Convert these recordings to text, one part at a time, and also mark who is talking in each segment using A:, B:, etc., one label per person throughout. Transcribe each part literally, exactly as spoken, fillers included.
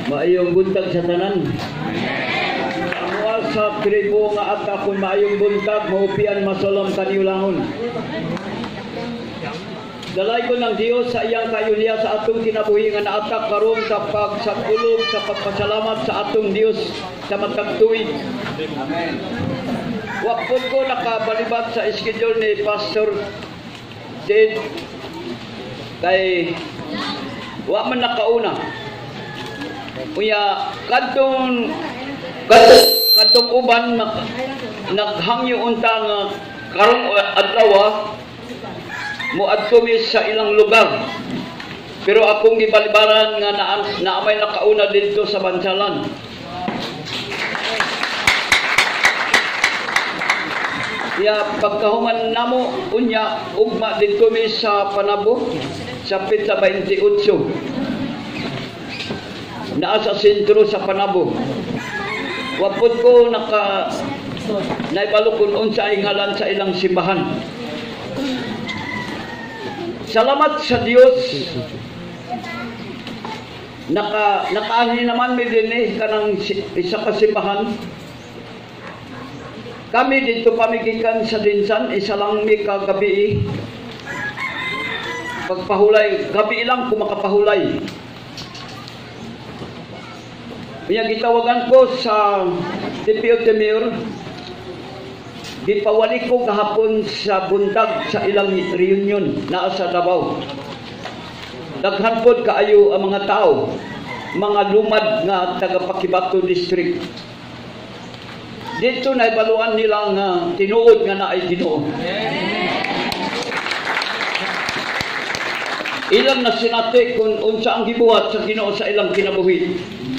A: Maayong buntag sa tanan. Ang sa tribo nga at ako'y maayong buntag, maupian masalam kaniulangon. Dalay ko ng Diyos sa iyang kayuliya sa atong kinabuhi nga naatak karon sa pagsagulog sa pagpasalamat sa atong Diyos sa matag tuig. Amen. Wapod ko nakabalibat sa schedule ni Pastor Sid kay wa man nakauna. Kuya kadtong kadtong uban naghangyo unta nga karon adlaw moadto mi sa ilang lugar. Pero akong gibalibaran nga na, naamay nakauna dito sa Bansalan. Ya pagkahuman namo unya ugma dito mi sa Panabo sa Pizza twenty-eight. Naa sa sentro sa Panabo. Wapod ko naka naibalukon unsa ay ngalan sa ilang simbahan. Salamat sa Dios. Naka nakaani naman mi dinhi kanang isa ka simbahan. Kami dito pamigikan sa Dinsan, isa lang mi kagabi. Pagpahulay, gabi lang kumakapahulay. Kaya gitawagan ko sa D P O Mayor, gipawali ko kahapon sa buntag sa ilang reunion na sa Davao. Daghan pod kaayo ang mga tao, mga lumad nga taga Pakibato District. Dito na ibaluan nilang uh, tinuod nga na ay Ginoo. Ilang na sinati kung unsa ang gibuhat sa Ginoo sa ilang kinabuhi.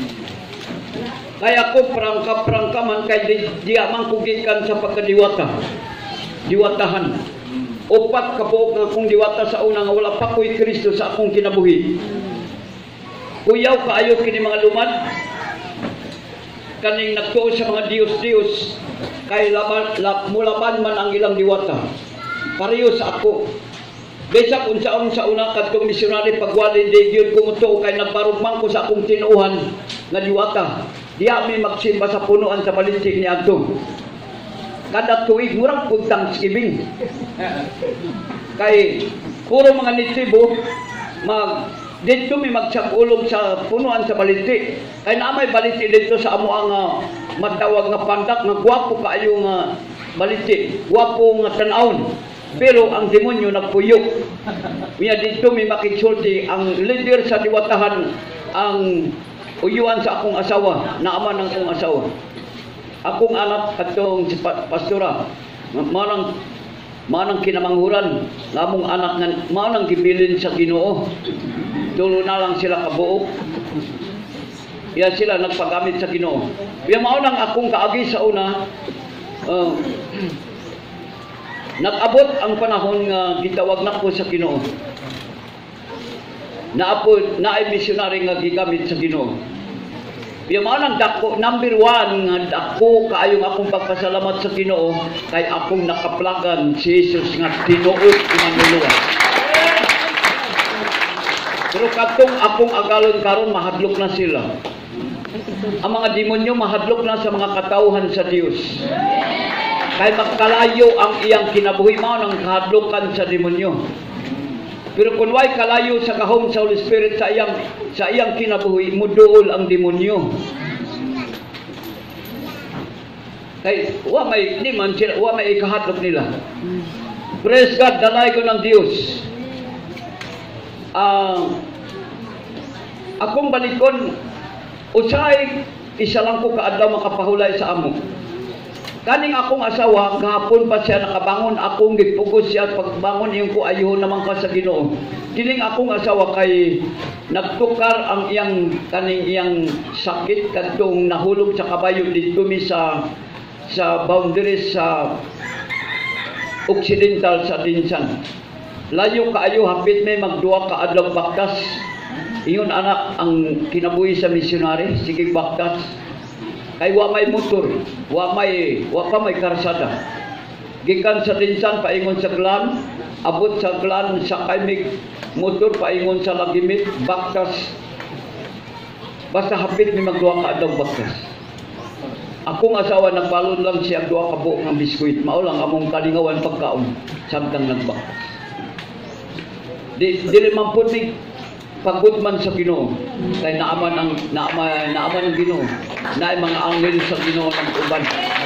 A: Kaya ako prangka-prangka man kay di, di amang kugikan sa pagkadiwata. Diwatahan. Upat ka po nga akong diwata sa una nga wala pa ko'y Kristo sa akong kinabuhi. Kuyaw kaayo kini mga lumad. Kaning nagtuo sa mga Diyos-Diyos. Kay laban, lap, mulaban man ang ilang diwata. Pareho sa ako. Besak unsaon sa una kadtong misyonary pagwalin di gyud kumuto kay nagbarugmang ko sa akong tinuuhan nga diwata. Diya mi magsimba sa punuan sa balistik ni adto. Kada tuig murang pud Thanksgiving. Kay puro mga nitibo mag dito mi magsagulog sa punuan sa balistik. Kay naamay balistik dito sa amo ang uh, matawag nga pandak nga gwapo kaayo nga balistik, gwapo nga tan-awon. Pero ang demonyo nagpuyo. Miya dito mi makitsulti ang leader sa diwatahan ang uyuan sa akong asawa, naaman ng akong asawa. Akong anak katong si pastora, manang manang kinamanghuran, ngamong anak nga manang gibilin sa Ginoo. Tulo na lang sila kabuok. Iya sila nagpagamit sa Ginoo. Iya mao nang akong kaagi sa una. Uh, Nag-abot ang panahon nga gitawag nako sa Ginoo. Naapod naay missionary nga gigamit sa Ginoo. Yung mga nang dako, number one nga dako kaayong akong pagpasalamat sa Ginoo kay akong nakaplagan si Jesus nga tinuod manuluwa. Pero katong akong agalon karon mahadlok na sila. Ang mga demonyo mahadlok na sa mga katawhan sa Dios. Kay magkalayo ang iyang kinabuhi mao nang kahadlokan sa demonyo. Pero kung way kalayo sa kahom sa Holy Spirit sa iyang sa iyang kinabuhi, muduol ang demonyo. Kay wa may di man sila, wa may ikahadlok nila. Praise God, dalay ko ng Dios. Ah, uh, akong balikon usay isa lang ko kaadlaw makapahulay sa amo. Kaning akong asawa, kahapon pa siya nakabangon, akong gipugos siya pagbangon yung ko ayuhon naman ka sa Ginoo. Kining akong asawa kay nagtukar ang iyang kaning iyang sakit kadtong nahulog sa kabayo dito mi sa sa boundaries sa occidental sa Dinsan. Layo kaayo hapit may magduwa ka adlaw baktas. Iyon anak ang kinabuhi sa missionary, sige baktas. Kay wa may motor, wa may wa pa may karsada. Gikan sa Dinsan paingon sa Glan, abot sa Glan sa Kaimig motor paingon sa Lagimit, baktas. Basta hapit ni magduwa ka adlaw bakas. Akong asawa nagbalon lang siya duwa ka buok ng biskuit. Mao lang among kalingawan pagkaon samtang nagbakas. Di dili man pud ni pagod man sa Ginoo. Kay naaman ang naaman naaman ang Ginoo. Naay mga anghel sa Ginoo ng uban.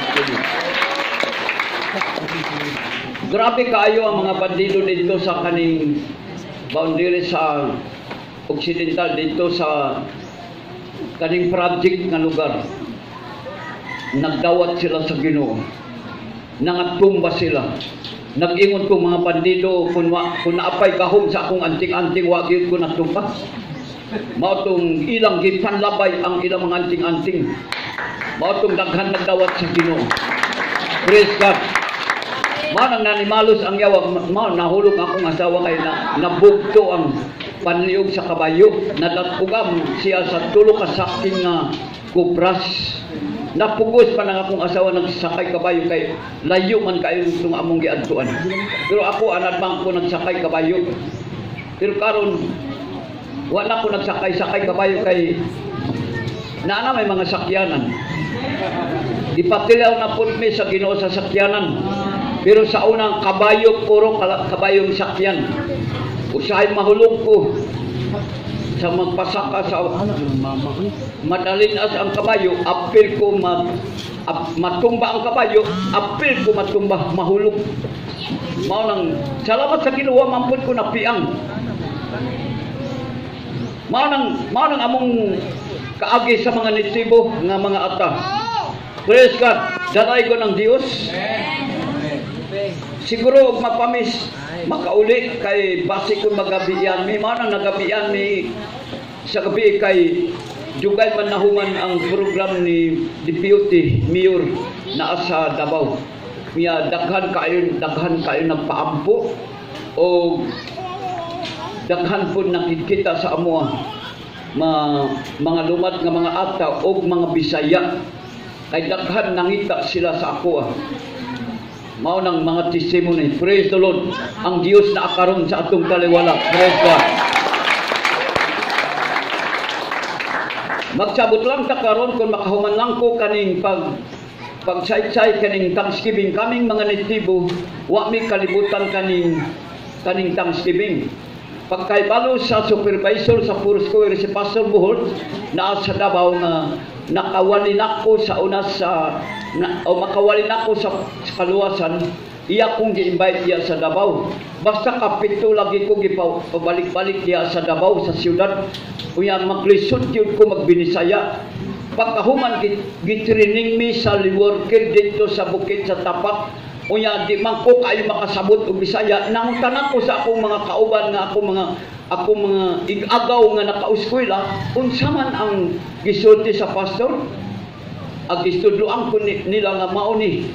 A: Grabe kaayo ang mga bandido dito sa kaning boundary sa Occidental dito sa kaning project nga lugar. Nagdawat sila sa Ginoo. Nangatumba sila. Nag-ingon ko mga bandido kung, kung naapay gahom sa akong anting-anting wa gyud ko natumba. Mao tong ilang gipanlabay ang ilang mga anting-anting. Mao tong daghan nagdawat sa Ginoo. Praise God. Mao nang nanimalos ang yawa, mao nahulog akong asawa kay na nabugto ang panliog sa kabayo. Nadatugam siya sa tulo ka saking nga kubras. Napugos pa nang akong asawa nagsakay kabayo kay layo man kayo itong among giadtuan. Pero ako anad bang ko nagsakay kabayo. Pero karon wala ko nagsakay-sakay kabayo kay naana may mga sakyanan. Ipatilaw na pud mi sa Ginoo sa sakyanan. Pero sa unang kabayo puro kabayong sakyan. Usahay mahulog ko sa magpasaka sa madaling as ang kabayo, apil ko mag, ap, matumba ang kabayo, apil ko matumba, mahulog. Mao nang salamat sa Ginoo mampud ko napiang. Mao nang mao nang among kaagi sa mga nitibo nga mga ata. Praise God. Dalay ko ng Dios. Siguro mapamis makauli kay base ko magabiyan mi mao nang nagabiyan mi sa gabi kay dugay man nahungan ang program ni Deputy Mayor na sa Davao. Miya daghan kayo daghan kayo nagpaampo o daghan pud nakikita sa amoa ma, mga lumat nga mga ata o mga Bisaya kay daghan nangita sila sa ako. Mao nang mga testimony. Praise the Lord. Ang Dios na akaron sa atong taliwala. Praise God. Magsabot lang ta karon kung makahuman lang ko kaning pag pagsay-say kaning Thanksgiving kaming mga netibo, wa mi kalibutan kaning kaning Thanksgiving. Pagkaibalo sa supervisor sa Foursquare si Pastor Buhol na sa Davao nga nakawalin ako sa una sa na, o makawalin ako sa, sa kaluwasan, iya kong gi-invite iya sa Davao. Basta kapito lagi ko gipabalik-balik iya sa Davao sa siyudad. Unya maglisod yun ko magbinisaya. Pagkahuman gitraining mi sa worker dito sa bukid sa Tapak. Unya di man ko kayo makasabot og Bisaya. Nangutan ako sa akong mga kauban nga ako mga ako mga igagaw nga nakauskwela unsa man ang gisulti sa pastor. Ag istudloan ko ni, nila nga mao ni.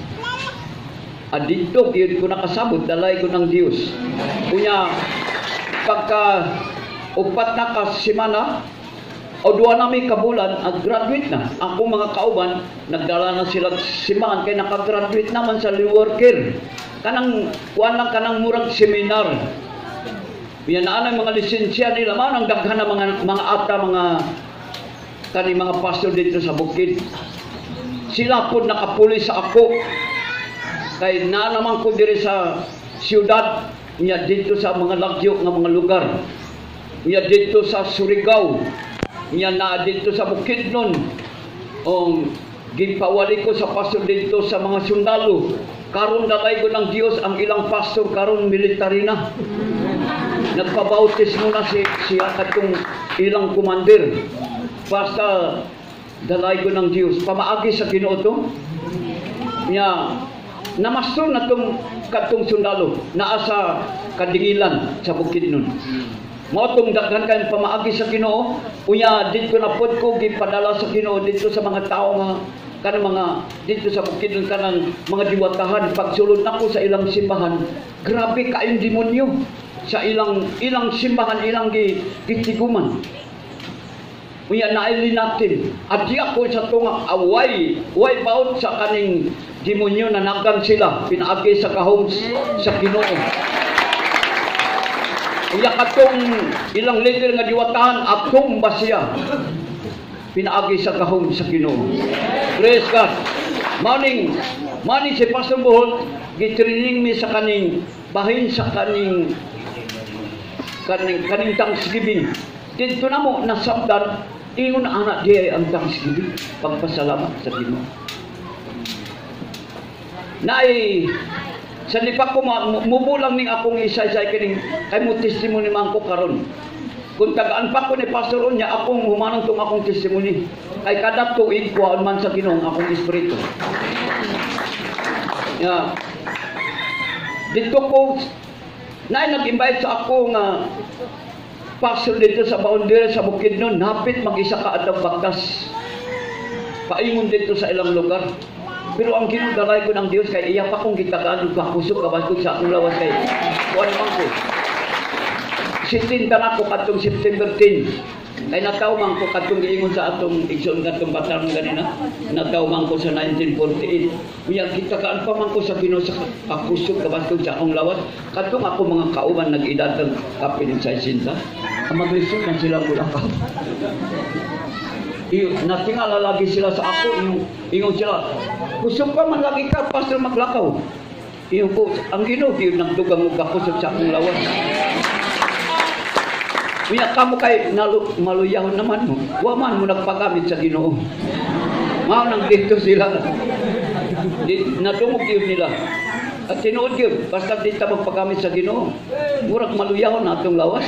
A: Adito gyud ko nakasabot dalay ko ng Dios. Unya pagka upat na ka semana o duwa na may kabulan ag graduate na. Ako mga kauban nagdala na sila simangan kay naka-graduate naman sa worker. Kanang kuan lang kanang murag seminar. Yan na ang mga lisensya nila man ang daghan na mga mga ata mga kani mga pastor dito sa bukid. Sila po nakapuli sa ako. Kay na naman ko diri sa siyudad, niya dito sa mga lagyo nga mga lugar. Niya dito sa Surigao. Niya na dito sa Bukidnon. O ginpawali ko sa pastor dito sa mga sundalo. Karon dalay ko ng Dios ang ilang pastor karon military na. Nagpabautis muna si siya katong ilang commander. Basta dalay ko ng Dios pamaagi sa Ginoo to. Nya namastor na tong katong sundalo naa sa kadingilan sa Bukidnon. Mao tong daghan kay pamaagi sa Ginoo. Unya dito na pod ko gipadala sa Ginoo dito sa mga tawo nga kanang mga dito sa Bukidnon kanang mga diwatahan pagsulod nako sa ilang simbahan. Grabe kaayong demonyo sa ilang ilang simbahan ilang gitiguman. Unya naili natin at di ako sa tunga away way baut sa kaning demonyo na nagan sila pinaagi sa kahom sa Ginoo. Unya katong ilang leader nga diwatahan atong basya pinaagi sa kahon sa Ginoo. Praise God. Morning, morning si Pastor Bohol, gitraining mi sa kaning bahin sa kaning kaning kaning Thanksgiving. Dito na mo nasabdan ingon anak diay ang Thanksgiving, pagpasalamat sa Ginoo. Nay sa lipa ko mubulang ning akong isa-isa kining kay mo testimony man ko karon. Kung tagaan pa ko ni Pastor Onya, akong humanong tong akong testimony. Kay kada tuig kuhaon man sa Ginoo akong espiritu. Yeah. Dito ko nay nag-invite sa ako nga pastor dito sa boundary sa Bukidnon, hapit mag-isa ka adlaw baktas. Paingon dito sa ilang lugar. Pero ang ginudalay ko ng Dios kay iya pa kong gitagaan ug kakusog kabantog sa akong lawas kay kuan man ko. Sitinta na ko katong September tenth. Kay nataw man ko katong giingon sa atong igsoon katong batarang ganina. Nataw man ko sa nineteen forty-eight. Unya gitagaan pa man ko sa Ginoo sa kakusog kabantog sa akong lawas. Katong ako mga kauban nag-edad ng kapiling sa isinta. Ang maglisod na sila mula ka. Iyo, natingala lagi sila sa ako, yung ingon sila, kusog pa man lagi ka, pastor maglakaw. Iyo ko, ang Ginoo, iyo nagdugang mo kakusog sa akong lawas. Uya kamo kay nalu, maluyahon naman mo, waman mo nagpagamit sa Ginoo. Mao nang dito sila. Di, nadungog yun nila. At tinuod yun, basta dito magpagamit sa Ginoo. Murag maluyahon na itong lawas.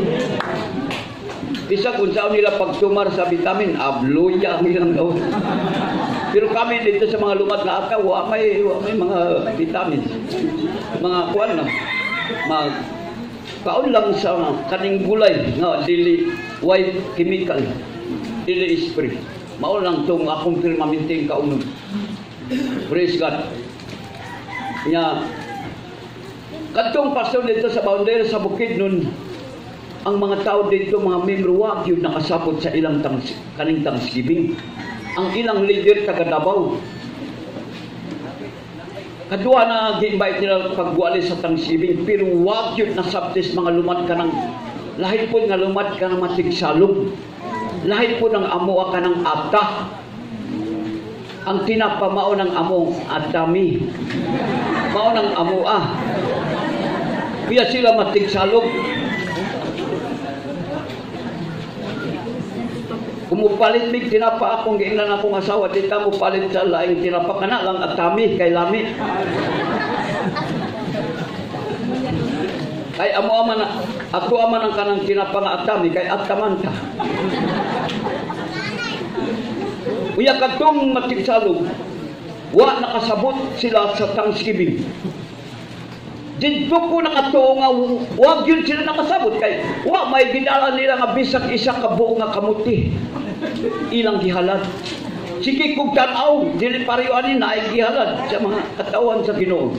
A: Bisa kung saan nila pagtumar sa vitamin, abluya ang ilang lawas. Pero kami dito sa mga lumad na ata, wa may, wa may mga vitamin. Mga kuwan na. Mag, kaon lang sa kaning gulay, nga dili white chemical, dili spray. Mao lang itong akong permanenteng kaunon. Praise God. Nya, katong pastor dito sa boundary sa Bukidnon, ang mga tao dito, mga membro, wag yun nakasabot sa ilang tangs, kaning Thanksgiving. Ang ilang leader taga Davao. Kadua na gi-invite nila pagwali sa Thanksgiving, pero wag yun nasabtis mga lumad ka ng, lahit po nga lumad ka ng matigsalog. Lahit po ng amo ka ng ata. Ang tinapamao ng amo, atami. Mao ng amo ah. Kaya sila matigsalog. Kumupalit mig tinapa akong giingnan akong asawa dita mo palit sa laing tinapa kana lang atami kay lami. Kay amo aman ako aman ang kanang tinapa nga atami kay ataman ka. Uya kadtong matigsalog, wa nakasabot sila sa Thanksgiving. Dito ko nakatuo nga wag yun sila nakasabot kay wa may gidala nila nga bisag isa ka buo nga kamuti ilang gihalad. Sige kung tanaw dili pareho ani na ay gihalad sa mga katawan sa Ginoo.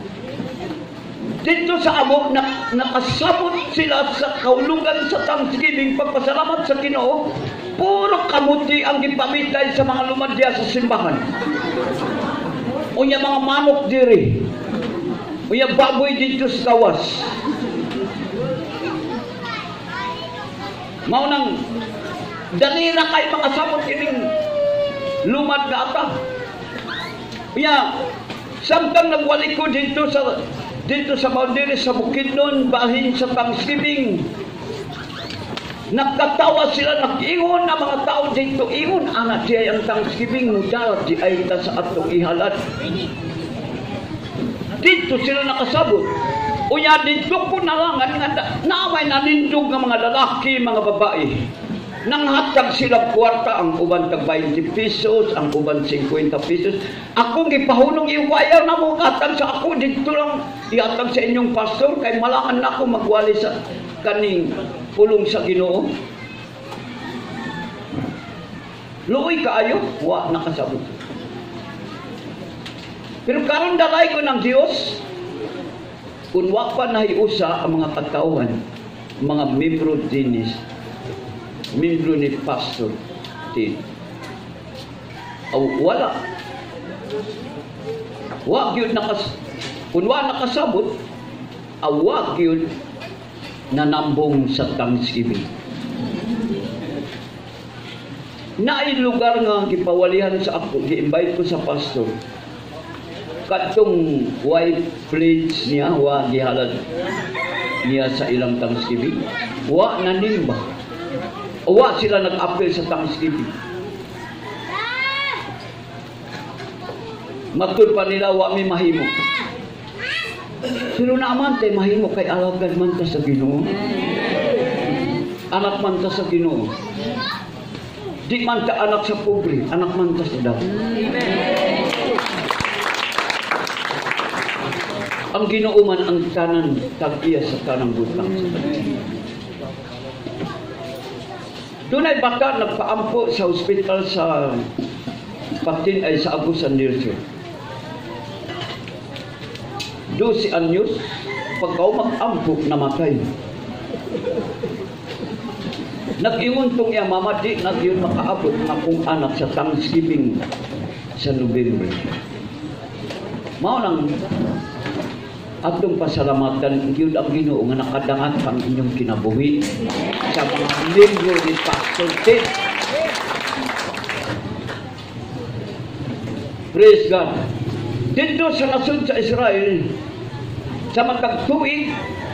A: Dito sa amo na, nakasabot sila sa kaulugan sa Thanksgiving pagpasalamat sa Ginoo. Puro kamuti ang gipamitay sa mga lumadya sa simbahan. Unya mga manok diri. Uya baboy dito sa tawas. Mao nang dali na kay makasabot kining lumad na ata. Uya samtang nagwali ko dito sa dito sa boundary sa Bukidnon bahin sa Thanksgiving. Nagkatawa sila, nag-ingon na mga tao dito. Ingon, anak siya ang Thanksgiving mudal di ay ta sa atong ihalat. Dito sila nakasabot. Unya dito ko nalangan nga naamay nanindog ng mga lalaki, mga babae. Nanghatag sila kwarta, ang uban tag twenty pesos, ang uban fifty pesos. Akong gipahunong iwayaw na mo katag sa ako dito lang iatag sa inyong pastor kay malangan na ako magwali sa kaning pulong sa Ginoo. Luoy kaayo, wa nakasabot. Pero karon dalay ko ng Dios, kung wa pa nahiusa ang mga katauhan, mga membro dinis, membro ni pastor din. Aw wala. Wa gyud nakas kung wa nakasabot, aw wa gyud nanambong sa Thanksgiving. naay lugar nga gipawalihan sa ako, gi-invite ko sa pastor. Katong wife pledge niya, wa gihalad niya sa ilang Thanksgiving. Wa nanimba. Wa sila nag-appeal sa Thanksgiving. Matud pa nila, wa may mahimo. Pero naman tayo mahimo kay alagad man ta sa Ginoo. Anak man ta sa Ginoo. Di man ta anak sa pobre, anak man ta sa daw. Ang Ginoo man ang tanan tag-iya sa tanang butang sa kanila. Dunay bata nagpaampo sa ospital sa Patin ay sa Agusan Nilsyo. Dosi anyos, pagkaw mag-ampo, namatay. Nag-ingon tong iya mama, di nag-iyon makaabot ng akong anak sa Thanksgiving sa November. Mao nang atong pasalamatan gyud ang Ginoo nga nakadangat ang inyong kinabuhi sa mga linggo ni Pastor Ted. Praise God. Dito sa nasod sa Israel, sa matag tuig,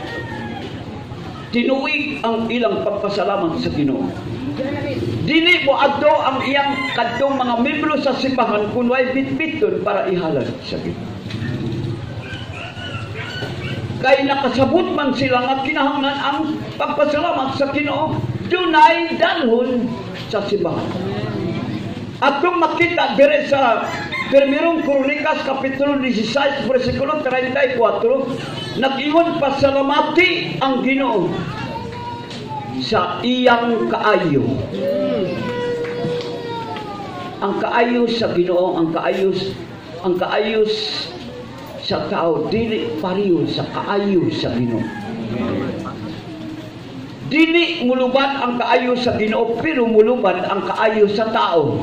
A: tinuig ang ilang pagpasalamat sa Ginoo. Dili mo adto ang iyang kadtong mga membro sa simbahan kun way bitbiton para ihalad sa Ginoo. Kay nakasabot man sila nga kinahanglan ang pagpasalamat sa Ginoo, dunay dalhon sa simbahan. Atong makita dire sa Primerong Kronikas Kapitulo labing-siyam versikulo treinta y cuatro, nag-ingon pasalamati ang Ginoo sa iyang kaayo. Ang kaayo sa Ginoo, ang kaayos, ang kaayos sa tao dili pareho sa kaayo sa Ginoo. Dili mulubad ang kaayo sa Ginoo, pero mulubad ang kaayo sa tao.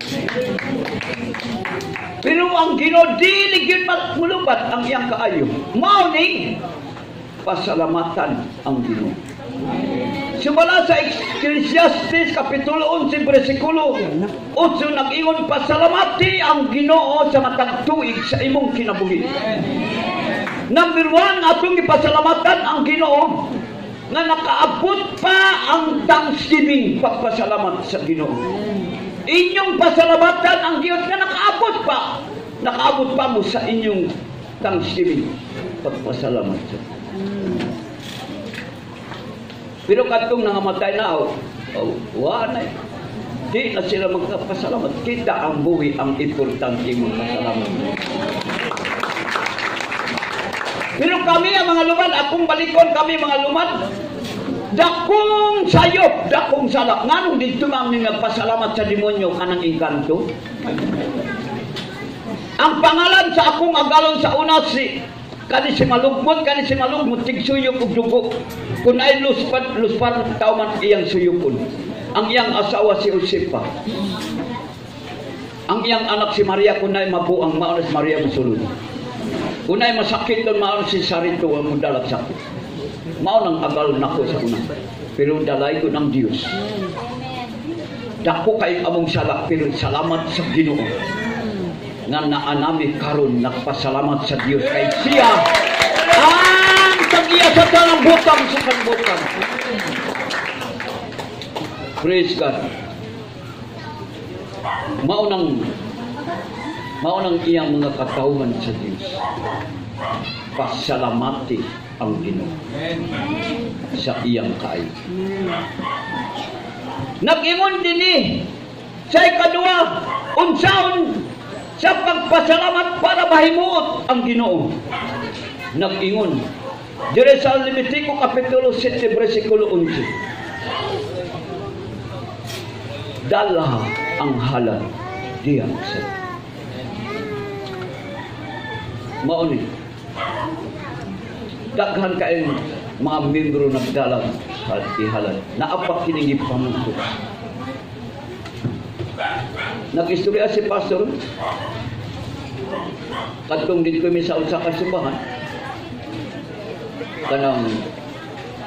A: Pero ang Ginoo dili gyud mulubad ang iyang kaayo. Mao ni pasalamatan ang Ginoo. Sumala sa Ecclesiastes Kapitulo eleven versikulo eight, nag-ingon pasalamati ang Ginoo sa matag tuig sa imong kinabuhi. Number one, atong ipasalamatan ang Ginoo nga nakaabot pa ang Thanksgiving, pagpasalamat sa Ginoo. Inyong pasalamatan ang Diyos nga nakaabot pa. Nakaabot pa mo sa inyong Thanksgiving, pagpasalamat sa Ginoo. Pero katong nangamatay na, oh, oh, wala na. Di na sila magpasalamat. Kita ang buwi ang importante mong pasalamat. Pero kami ang mga lumad, akong balikon kami mga lumad, dakong sayop, dakong salak. Nganong dito mami nagpasalamat sa demonyo kanang engkanto? Ang pangalan sa akong agalon sa una si kani si malugmot, kani si malugmot, tigsuyok ug dugo. Kung ay luspat, luspat tao man iyang suyukon. Ang iyang asawa si Josepa. Ang iyang anak si Maria, kung ay mabuang, mauna si Maria musulod. Kung ay masakit doon, mauna si Sarito ang mudalag sakit. Maunang agal na ko sa una. Pero dalay ko ng Diyos. Dako kayong among salak, pero salamat sa Ginoo. Nga naanami karon nagpasalamat sa Diyos kay siya ang tagiya sa tanang butang sa kanbutang. Praise God. Maunang maunang iyang mga katauhan sa Diyos. Pasalamati ang Ginoo sa iyang kaay. Nag-ingon din eh sa ikadua, unsaon sa pagpasalamat para mahimuot ang Ginoo. Nag-ingon dire sa Levitico Kapitulo seven versikulo eleven, dala ang halal diyan sa mauni. Daghan kaayong mga membro nagdala sa ihalal. Naapak kining gipamuto. Nag-istorya si pastor kadtong dito mi sa usa ka simbahan kanang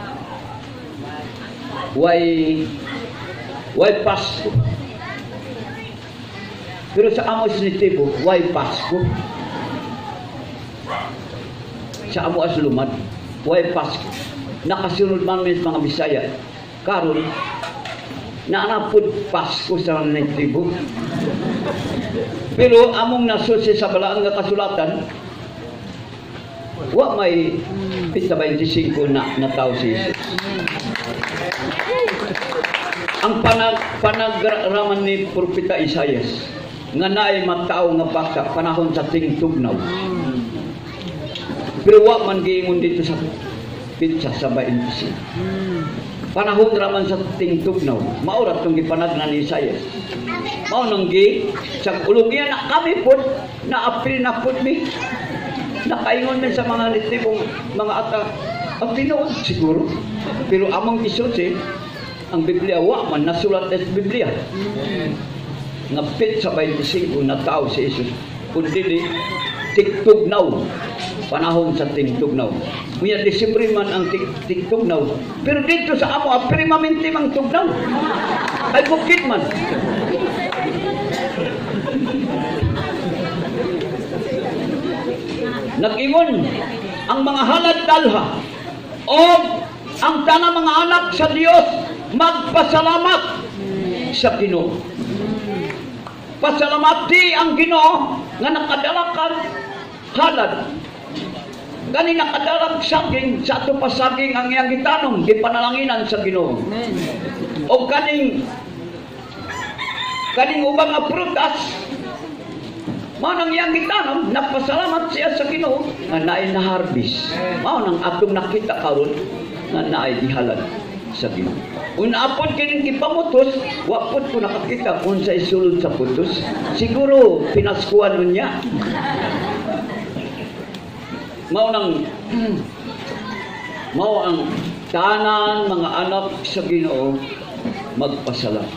A: way way pastor Pero sa amo sensitibo, why Pasko? Sa amo as lumad, why Pasko? Nakasunod man min mga Bisaya. Karon naanapod Pasko sa sensitibo. Pero among nasusi sa balaan nga kasulatan, wa may pita twenty-five na nataw si Jesus. Ang panag panagraman ni Propeta Isaias nga naay matao nga bata panahon sa tingtugnaw. Pero wa man giingon dito sa pitsa sa twenty-five. Panahon raman sa tingtugnaw. Maurat tong gipanagna ni Isaias. Mao nang gi sa ulugya na kami pod na apil na pod mi. Nakaingon min sa mga litibong mga ata ang tinuod siguro. Pero among isot eh, ang Biblia wa man nasulat sa Biblia. Nga pit sa twenty-five na tao si Jesus. Kundi di tigtugnaw. Panahon sa tigtugnaw. Kuya Disyembre man ang tigtugnaw. Pero dito sa amo, apiri maminti mang tugnaw. Ay bukit man. Nag-ingon ang mga halad dalha o ang tanang mga anak sa Dios magpasalamat sa Ginoo. Pasalamati ang Ginoo nga nakadala kang halad. Gani nakadalag saging sa ato pa saging ang iyang gitanong gipanalanginan sa Ginoo. O kaning kaning ubang nga prutas mao nang iyang gitanong nagpasalamat siya sa Ginoo nga naay na harvest. Mao nang atong nakita karon nga naay gihalad sa Ginoo. Unapod kining gipamutos, wa pod ko nakakita kung sa isulod sa putos. Siguro pinaskuan nun niya. Mao nang mao ang tanan mga anak sa Ginoo magpasalamat.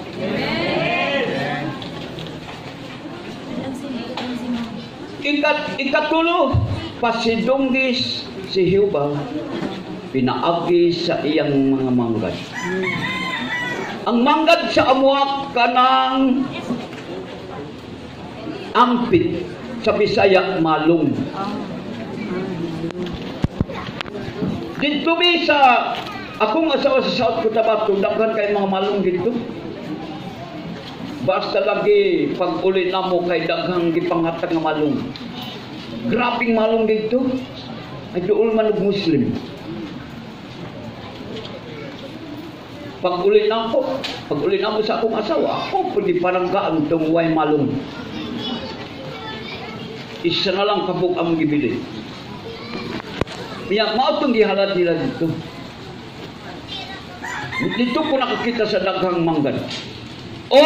A: Ikat ikatulo pasidunggis si Jehova pinaagi sa iyang mga manggad. Ang manggad sa amuak kanang ampit sa Bisaya malung. Dito mi sa akong asawa sa South Cotabato, daghan kay mga malung dito. Basta lagi pag uli na mo kay daghang gipanghatag nga malung. Grabing malung dito. Ay doon man og Muslim. Pag uli na ko, pag uli na mo sa akong asawa, ako pwede paranggaan itong way malung. Isa na lang kabuk ang gibili. Kaya mao itong gihalad nila dito. Dito ko nakakita sa daghang manggad. O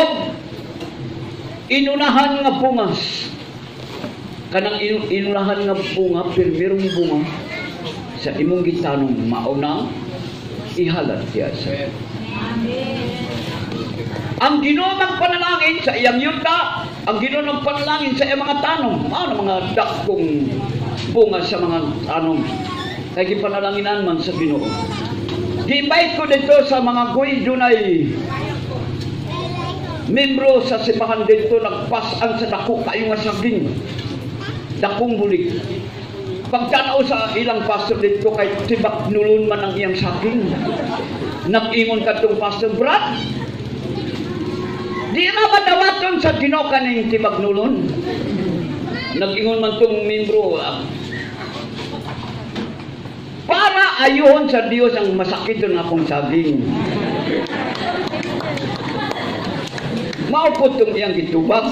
A: inunahan nga bungas. Kanang inunahan nga bunga, pirmirong bunga sa imong gitanong mauna ihalad siya sa ang Ginoo ng panalangin sa iyang yuta, ang Ginoo ng panalangin sa iyang mga tanong, ano mga dakong bunga sa mga tanong kay gipanalanginan man sa Ginoo. Gi-invite ko dito sa mga guy dunay membro sa simbahan dito nagpasan sa dako kayo nga saging dakong bulig. Pagtanaw sa ilang pastor dito kay tibak nulon man ang iyang saging. Nag-ingon kadtong pastor, Brad, di na madawaton sa Ginoo kaning tibak nulon. Nag-ingon man tong membro, uh, para ayuhon sa Dios ang masakit ng akong saging. Maupot tong iyang gitubak.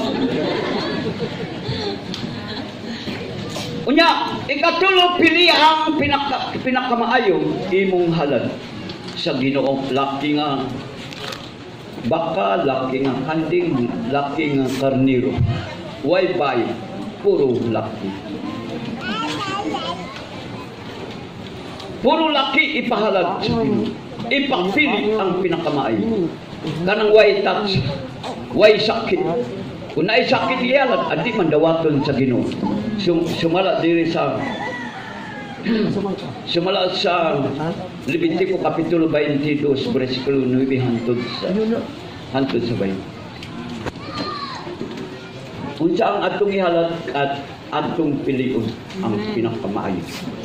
A: Unya, ikatulo pili ang pinaka, pinakamaayo imong halad sa Ginoo. Laki nga baka, laki nga kanding, laki nga karniro. Way bay, puro laki. Puro laki ipahalad sa Ginoo. Ipapili ang pinakamaayo. Kanang way touch, way sakit. Kung naay sakit iyalat, adi man dawaton sa Ginoo. Sum, sumala diri sa sumala sa Levitico Kapitulo twenty-two versikulo nine hantod sa hantod sa bayan. Unsa ang atong ihalat at atong piliun ang pinakamaayo.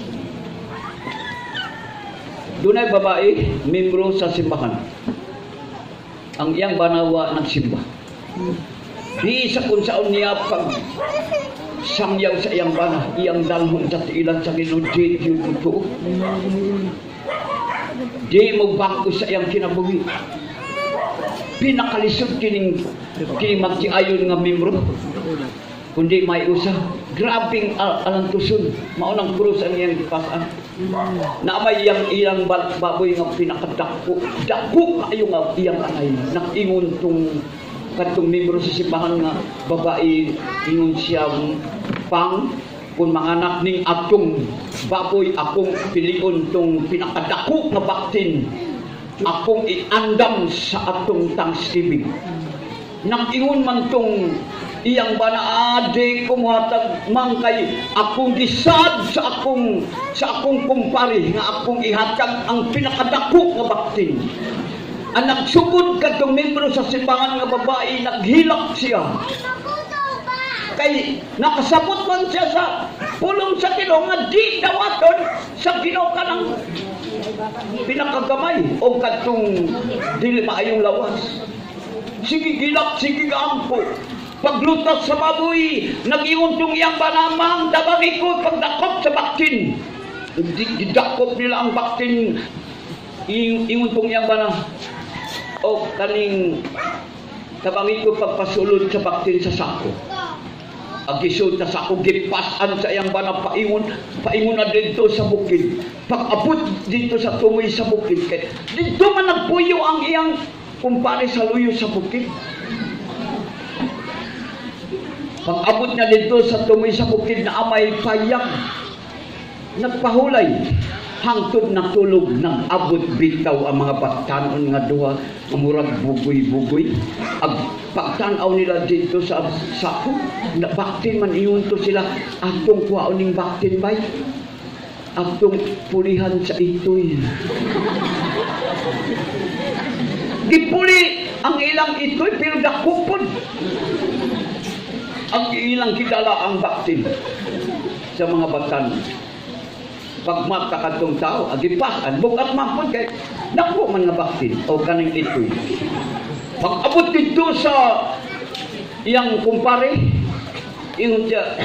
A: Dunay babae, membro sa simbahan. Ang iyang banawa nagsimba. Di sa kung saan niya pag samyaw sa iyang bana, iyang dalhon sa tiilan sa Ginoo, di yun ito. Di mo bangko sa iyang kinabuhi. Pinakalisod kining kining magtiayon nga membro. Kundi may usa, grabing al alantuson, maunang krus ang iyang gipasan. Na may iyang iyang baboy nga pinakadako, dako kayo nga iyang anay. Nakingon tong katong membro sa simbahan nga babae, ingon siya pang kung mga anak ning atong baboy akong pilion tong pinakadako nga baktin, akong iandam sa atong Thanksgiving. Nakingon man tong iyang banaade kumuhatag mangkay akong gisad sa akong sa akong kumpare nga akong ihatag ang pinakadako nga baktin. Ang nagsugod kadtong membro sa simbahan nga babae, naghilak siya. Kay nakasabot man siya sa pulong sa Ginoo nga di dawaton sa Ginoo kanang pinakagamay o kadtong dili maayong lawas. Sige gilak, sige gaampo. Paglutas sa baboy, nag-iwan tong iyang banamang, dabagi ko pagdakop sa baktin. Didakop nila ang baktin, ingon tong iyang banam. O kaning dabagi ko pagpasulod sa baktin sa sako. Agisod na sako, gipasan sa iyang banam, paingon, paingon na dito sa bukid. Pag-abot dito sa tumoy sa bukid. Dito man nagpuyo ang iyang kumpare sa luyo sa bukid. Pag-abot niya dito sa tumoy sa bukid na amay payak, nagpahulay, hangtod na tulog, nag-abot bitaw ang mga batanon nga duha, murag bugoy-bugoy. Ag pagtanaw nila dito sa sako, na baktin man iyon to sila, atong kuhaon ning baktin bay, atong pulihan sa itoy. Gipuli ang ilang itoy, pero dakupon. Ang ilang kidala ang baktin sa mga batan. Pag makakatong tao, agipasan, bukat mampun kay naku man nga baktin o kaning itoy. Pag abot dito sa iyang kumpare, ingon siya,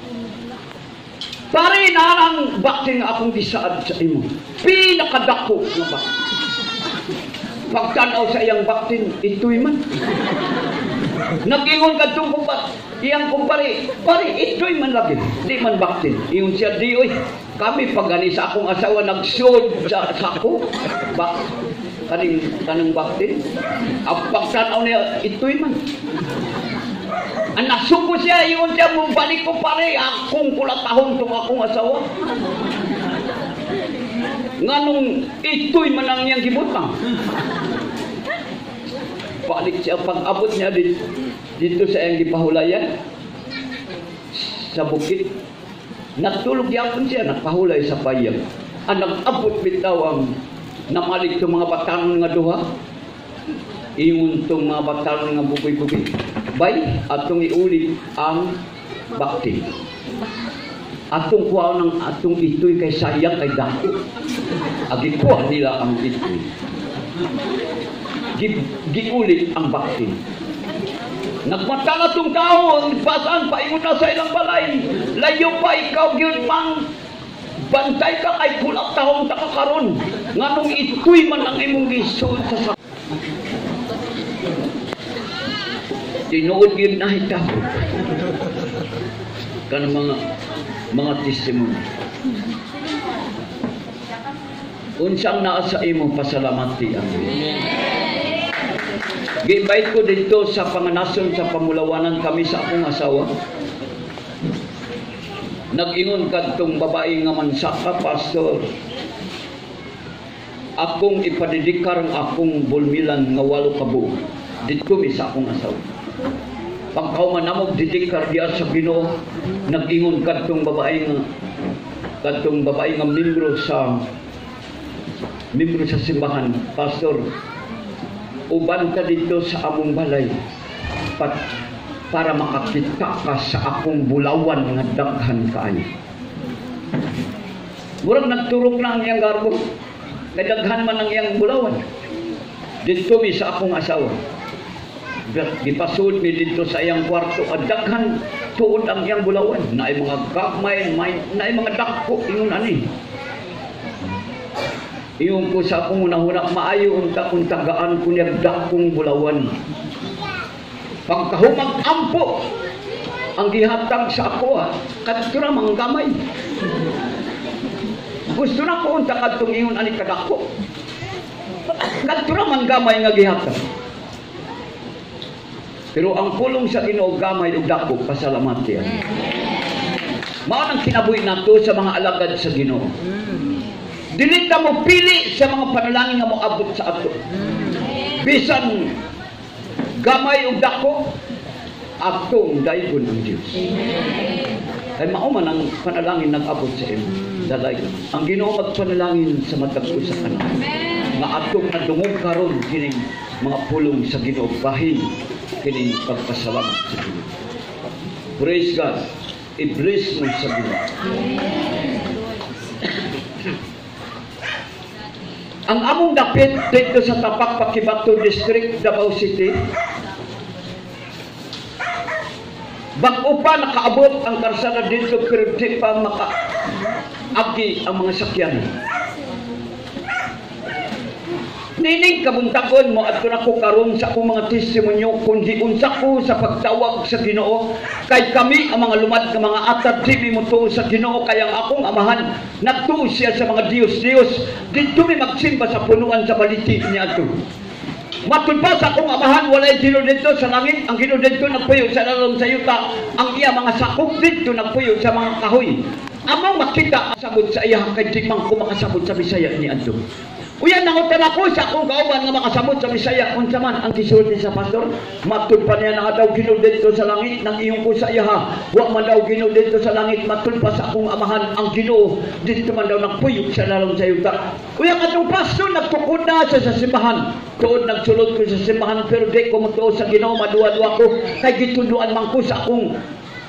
A: pare na ang baktin nga akong gisaad sa imo. Pinakadako nga baktin. Pagtanaw sa iyang baktin, itoy man. Nag-ingon ka itong kumpat, iyang kumpare, pare, ito'y man lagi, di man baktin. Ingon siya, di, oy, kami pagani sa akong asawa, nagsud sa sako, bak, kaning, kanang baktin. Ang pagtanaw niya, ito'y man. Ang nasuko siya, ingon siya, mong balik ko pare, akong kulatahon itong akong asawa. Nganong ito'y man ang niyang gibutang. Balik siya, pag-abot niya dito, dito sa iyang gipahulayan sa bukid. Natulog yapon siya, nagpahulay sa payag. Ang nag-abot bitaw ang namalik itong mga batanon nga duha. Ingon itong mga batanon nga bugoy-bugoy. Bay, atong iulit ang bakti. Atong kuha ng atong itoy kay sayang kay dako. Agikuha nila ang itoy. Giulit ang baktin. Nagmata na itong tao, pasan, paingon na sa ilang balay. Layo pa ikaw, yun mang bantay ka kay kulak tahong takakaroon. Nganong ito'y man ang imong gisod sa sakit. Tinuod yun na itaw. Kanang mga mga testimony. Unsang naa sa imong pasalamati ang gi-invite ko dito sa panganason sa pamulawanan kami sa akong asawa. Nag-ingon kadtong babae nga mansaka, pastor, akong ipadidikar ang akong bulmilan nga walo ka buok. Dito mi sa akong asawa. Pagkauman namog didikar diya sa Ginoo, nag-ingon kadtong babae nga kadtong babae nga membro sa membro sa simbahan, pastor, uban ka dito sa among balay. Pat, para makakita ka sa akong bulawan nga daghan kaayo. Murag nagturok na ang iyang garbo, kadaghan man ang iyang bulawan. Dito mi sa akong asawa. Gipasud mi dito sa iyang kwarto, at daghan tuod ang iyang bulawan. Naay mga gagmay, naay mga dako, ingon ani. Iyon ko sa akong unang-una, maayo unta kung tagaan ko niya dakong bulawan. Pagkahumag ampo, ang gihatag sa ako, ha, kadto na mga gamay. Gusto na ko unta kadtong ingon ani kadako. Kadto na mga gamay nga gihatag. Pero ang pulong sa Ginoo gamay ug dako, pasalamat yan. Mao nang kinabuhi nato sa mga alagad sa Ginoo. Dili ta mo pili sa mga panalangin nga moabot sa ato. Bisan gamay ug dako, atong daygon ang Dios. Ay mao man ang panalangin nag-abot sa imo. Dalay. Ang Ginoo magpanalangin sa matag usa kana. Nga atong nadungog karon kining mga pulong sa Ginoo bahin kining pagpasalamat sa Ginoo. Praise God. I-bless mo sa Ginoo. Ang among dapit dito sa Tapak Pakibato District, Davao City, bago pa nakaabot ang karsada dito pero di pa maka-agi ang mga sakyan. Nining kabuntagon mo at na ko karon sa akong mga testimonyo kundi unsa ko sa pagtawag sa Ginoo kay kami ang mga lumad nga mga atad di mo tuo sa Ginoo kay ang akong amahan nagtuo siya sa mga Dios-Dios dito mi magsimba sa punuan sa baliti niya ato. Matud pa sa akong amahan walay Ginoo dito sa langit, ang Ginoo dito nagpuyo sa lalong sa yuta, ang iya mga sakop dito nagpuyo sa mga kahoy. Among makita asabot sa iya kay di man ko makasabot sa Bisaya ni adto. Uyan nangutan ako sa akong kauban nga makasabot sa Bisaya unsa man ang gisulti sa pastor. Matud pa niya na daw Ginoo dito sa langit nang iyong ko sa iya ha. Wa man daw Ginoo dito sa langit, matud pa sa akong amahan ang Ginoo dito man daw nagpuyog sa lalong sa yuta. Uyan atong pastor nagtukod na sa simbahan. Tuod nagsulod ko sa simbahan pero di ko mutuo sa Ginoo, maduwa-duwa ko kay gitunduan man ko sa akong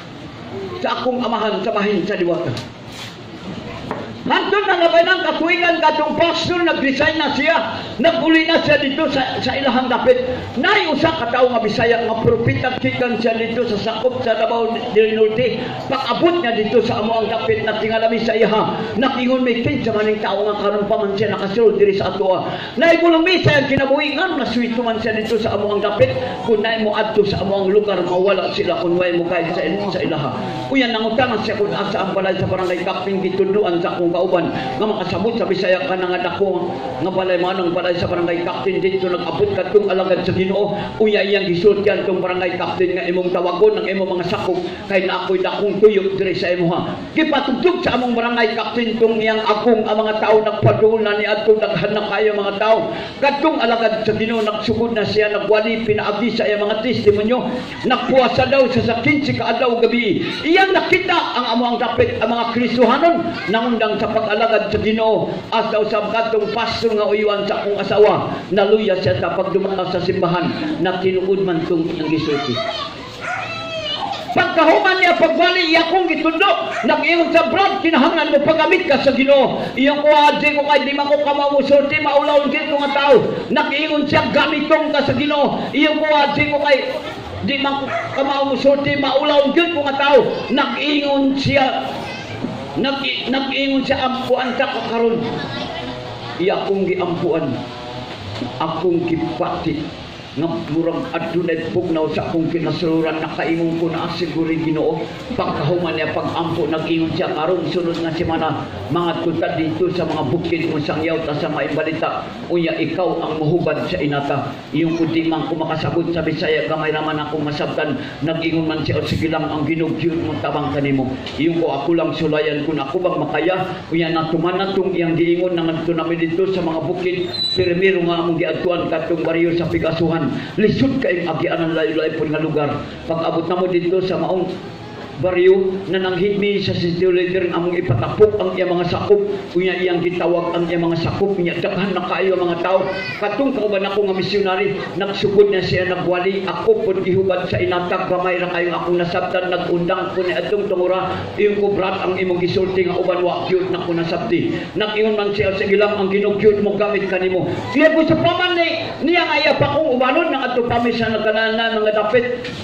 A: sa akong amahan sa bahin sa diwata. Hantod na labay ng katuigan katong pastor, nag-resign na siya, nag-uli na siya dito sa, sa ilahang dapit. Nay usa ka tawo nga Bisaya nga propeta kikan siya dito sa sakop sa Davao del Norte. Pag-abot niya dito sa amo ang dapit na tingalami sa iha, nakingon may kinsa maning tawo nga karon pa man siya nakasulod diri sa ato. Nay gulong misa ang kinabuhingan, naswito man siya dito sa amo ang dapit. Kung nay mo adto sa amo ang lugar, mawala sila kung way mo kay sa, sa ilaha. Uyan nangutangan siya kung asa ang balay sa barangay Kaping gitunduan sa akong kauban nga makasabot sa Bisaya ka nga dako nga balay manong balay sa barangay captain dito nag-abot kadtong alagad sa Ginoo. Uya iyang gisultian tong barangay captain nga imong tawagon ng imong mga sakop kay na ako'y dakong tuyok diri sa imo ha. Gipatugtog sa among barangay captain tong iyang akong ang mga tao nagpadul na ni adtong daghan na kayo mga tao. Kadtong alagad sa Ginoo nagsugod na siya, nagwali pinaagi sa iyang mga testimonyo, nagpuasa daw sa sa kinse ka adlaw gabi. Iyang nakita ang amo ang dapit ang mga Kristohanon nangundang sa pag-alagad sa Ginoo as daw sa kadtong pastor nga uyon sa akong asawa naluya siya sa pagdumala sa simbahan na tinuod man tong iyang gisulti. Pagkahuman niya pagbali iya kong gitundo nag-ingon sa Brad kinahanglan mo pagamit ka sa Ginoo. Iyang kuha di ko kay di man ko kamamusulti maulawon gid ko nga tao. Nag-ingon siya gamitong ka sa Ginoo. Iyang kuha di ko kay di man ko kamamusulti maulawon gid ko nga tao. Nag-ingon siya Nag nag-ingon siya ampuan ta ka karon. Iya akong giampuan. Akong gipati nga murag adunay pugnaw sa akong kinasururan nakaingon ko na asiguro Ginoo pagkahuman niya pag-ampo nag-ingon siya karon sunod nga semana mga tutad dito sa mga bukid mo sangyaw ta sa maibalita unya ikaw ang mahubad sa inata iyong kundi man ko makasabot sa Bisaya gamay raman ako masabtan nag-ingon man siya sige lang ang ginugyud mo tabang kanimo iyong ko ako lang sulayan kun ako bang makaya unya natuman natong iyang giingon na ngadto nami dito sa mga bukid pirmiro nga among giadtuan katong baryo sa Pigasuhan lisod kay agian ang layo-layo po nga lugar. Pag abot na mo dito sa maong baryo na nanghidmi sa city leader among ipatapok ang iyang mga sakop kunya iyang gitawag ang iyang mga sakop niya daghan na kaayo mga tao katong kauban ako nga misyonary nagsugod na siya nagwali ako pud gihubad sa inatag gamay ra kayo akong nasabtan nagundang ko ni adtong tungura iyong kubrat ang imong gisulti nga uban wa cute na ko nasabti nagingon man siya sa ilang ang ginugyud mo gamit kanimo siya po sa paman ni niya nga iya pa kong ubanon na ato pami sa nagkananan mga dapit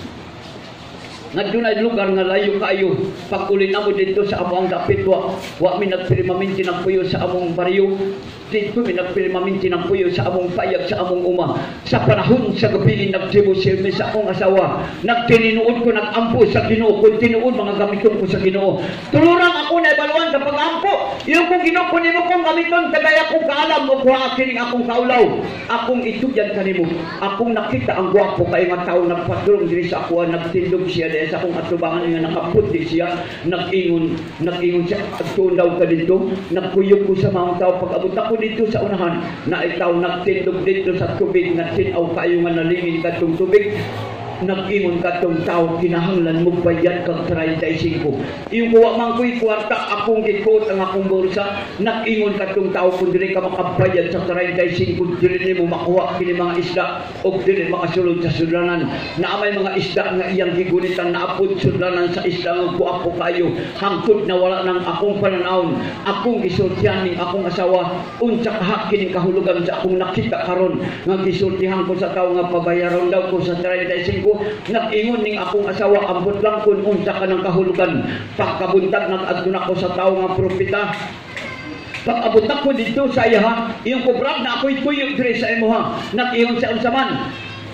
A: nga dunay lugar nga layo kayo pag-uli na mo dito sa among dapit wa wa mi nagpirmaminti ng puyo sa among baryo dito mi nagpirmaminti ng puyo sa among payag sa among uma sa panahon sa gabi nagtibo silbi sa akong asawa nagtininuod ko nagampo sa Ginoo kun tinuod mga gamiton ko sa Ginoo tulurang ako na ibaluan sa pagampo yung kung Ginoo kun nimo kong gamiton kagaya kong kaalam mo kuha kining akong kaulaw akong itugyan kanimo akong nakita ang gwapo kay nga tawo nagpadulong diri sa ako nagtindog siya sa akong atubangan nga nakaputi siya nag-ingon nag-ingon siya agtuon daw ka dito nagkuyog ko sa mga tao pag abot ako dito sa unahan na ikaw nagtindog dito sa tubig na tinaw kayo nga nalingin katong tubig nag-ingon katong tao kinahanglan mo bayad kag thirty-five yung kuwa man ko'y kwarta akong gikot ang akong bulsa nag-ingon katong tao kung dili ka makabayad sa thirty-five dili mo makuha kini mga isda o dili makasulod sa sudlanan na amay mga isda nga iyang gigunitan na apod sudlanan sa isda nga kuha po kayo hangtod na wala nang akong pananawon akong gisultihan ning akong asawa unsa kaha kining kahulugan sa akong nakita karon nga gisultihan ko sa tao nga pabayaron daw ko sa thirty-five ko nag-ingon ning akong asawa ambot lang kun unsa ka ng kahulugan pagkabuntag nag-adto nako sa tawo nga propeta pag-abot ako dito sa iya ha iyong kubrag na ako'y tuyok diri sa imo ha nag-ingon sa unsa man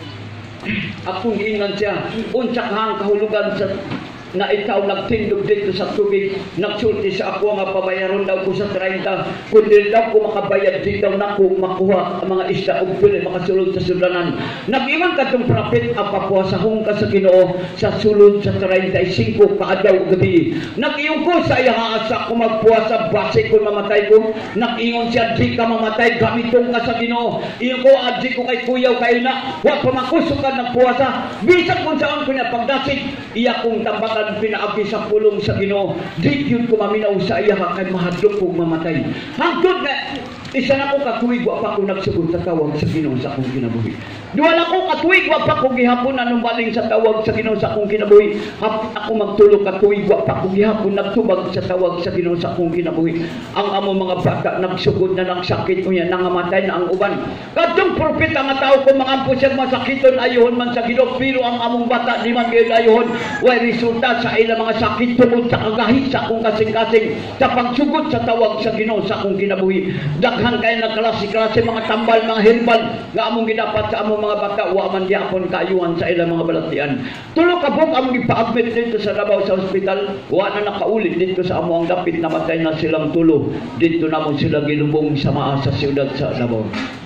A: akong giingan siya unsa ka ang kahulugan sa na ikaw nagtindog dito sa tubig nagsulti sa ako nga pabayaron daw ko sa thirty kung dili daw ko makabayad di daw na ko makuha ang mga isda o dili makasulod sa sudlanan nag-ingon katong prophet ang papuasahon ka sa Ginoo sa sulod sa thirty-five kaadlaw gabi nag-ingon ko sa iya asa ko magpuasa base kung mamatay ko nag-ingon siya di ka mamatay gamiton ka sa Ginoo iyon ko adji ko kay kuyaw kayo na wa pa makusukan ng puasa bisag kung saan ko na pagdasig iya kong tambakan pinaagi sa pulong sa Ginoo di yun ko maminaw sa iya kay mahadlok kong mamatay hangtod na isa na ko katuig wa pa ko nagsugod sa tawag sa Ginoo sa akong kinabuhi duwa na ko katuig wa pa ko gihapon anong baling sa tawag sa Ginoo sa akong kinabuhi hapit ako magtulog katuig wa pa ko gihapon nagtubag sa tawag sa Ginoo sa akong kinabuhi ang amo mga bata nagsugod na nagsakit unya nangamatay na ang uban kadtong propeta nga tao ko mga ampo siya masakiton ayohon man sa Ginoo pero ang among bata di man gyud ayohon way resulta sa ilang mga sakit tungod sa kagahit sa akong kasing-kasing sa pagsugod sa tawag sa Ginoo sa akong kinabuhi daghan kay nagklase-klase mga tambal mga herbal nga among gidapat sa among mga bata wa man gyapon kaayuhan sa ilang mga balatian tulo ka buok among gipa-admit dito sa Davao sa ospital wa na nakaulit dito sa among dapit namatay na silang tulo dito namon sila gilubong sa maa sa siyudad sa Davao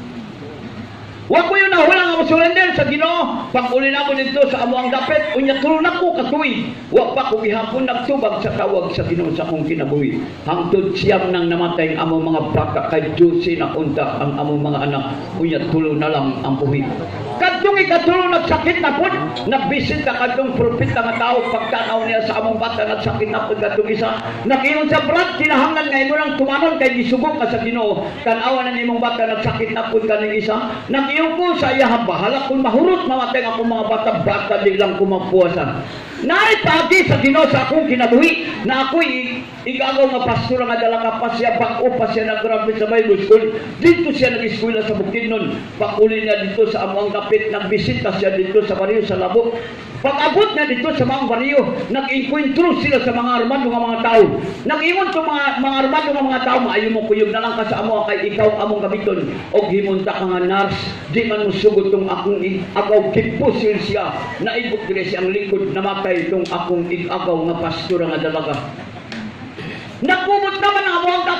A: wa ko yun na wala nga masurrender sa Ginoo pag-uli na mo dito sa amo ang dapit unya tulo na ko katuig wa pa ko gihapon nagtubag sa tawag sa Ginoo sa akong kinabuhi hangtod siyam nang namatay ang among mga bata kay Josie na unta ang among mga anak unya tulo na lang ang buhi kadtong ikatulo nagsakit na pud nagbisita kadtong propeta nga tao pagtanaw niya sa among bata nagsakit na pud kadtong isa nakiyon sa brad kinahanglan nga imo lang tumanon kay gisugod ka sa Ginoo tan-awan na nimong bata nagsakit na pud kaning isa nakiyon ko sa iya bahala kung mahurot mamatay akong mga bata-bata di lang kumagpuasa naipagi sa Ginoo sa akong kinabuhi na ako'y igagaw nga pastor nga dala ka pa siya bako pa siya nag-graduate sa Bible School dito siya nag-eskwela sa Bukidnon pakuli niya dito sa among dapit nagbisita siya dito sa baryo sa Labo pag-abot na dito sa mga baryo nag-enkwentro sila sa mga armado nga mga tao nag-ingon to mga, mga armado nga mga tao maayo mo kuyog na lang ka sa amo kay ikaw among gamiton og himunta ka nga nurse di man mo sugod tong akong agaw kipusil siya naibot dire siyang likod namatay itong akong igagaw nga pastor nga dalaga. Nagkumot naman ang among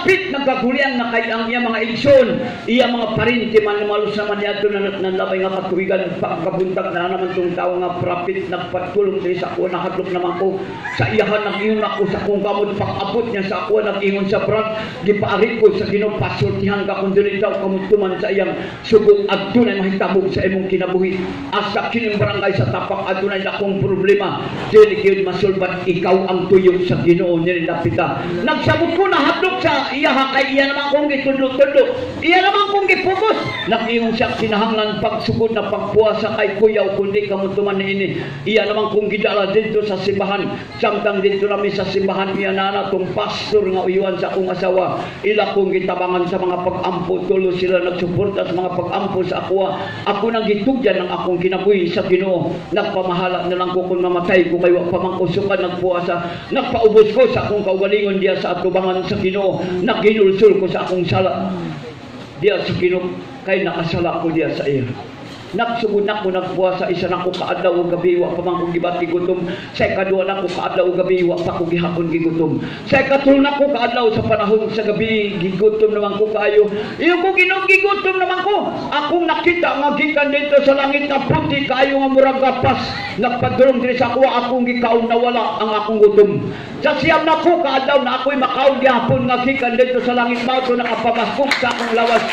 A: hapit nagkagulian na kay ang iya mga igsoon, iya mga parinti man malos naman niadto na nanlabay nga katuigan pagkabuntag na naman tong tawo nga prophet nagpatulong diri sa ako nakadlok naman ko sa iyahan nag-ingon ako sa kung kamod pag-abot niya sa ako nag-ingon sa brad gipaari ko sa Ginoo pasultihan ka kun dili daw kamutuman sa iyang subong adunay mahitabog sa imong kinabuhi asa kining barangay sa tapak adunay akong problema dili gyud masulbat ikaw ang tuyo sa Ginoo ni dapita nagsabot ko na hadlok sa iyaha kay iya naman kong gitudlo-tudlo iya naman kong gipugos nag-ingon siya kinahanglan pagsugod na pagpuasa kay kuyaw kundi kamutuman niini iya naman kong gidala dito sa simbahan samtang dito namin sa simbahan iya na tong pastor nga uyuan sa akong asawa ila kong gitabangan sa mga pag-ampo tulo sila nagsuporta sa mga pag-ampo sa ako ako nang gitugyan ng akong kinabuhi sa Ginoo nagpamahala na lang ko kung mamatay ko kayo pamangkusukan nagpuasa nagpaubos ko sa akong kaugalingon diya sa atubangan sa Ginoo nagginulsul ko sa akong sala diya sa Ginoo kay nakasala ko diya sa iya nagsugod na ko nagpuasa isa na ko kaadlaw ug gabi wa pa man ko gibati gutom sa ikaduha na ko kaadlaw ug gabi wa pa ko gihapon gigutom sa ikatulo na ko kaadlaw sa panahon sa gabi gigutom naman ko kaayo iyo ko Ginoo gigutom naman ko akong nakita nga gikan dito sa langit na puti kaayo nga murag gapas nagpadulong diri sa ako akong gikaon na wala ang akong gutom sa siyam na ko kaadlaw na ako'y makaon gihapon nga gikan dito sa langit mao ko nakapamaskog sa akong lawas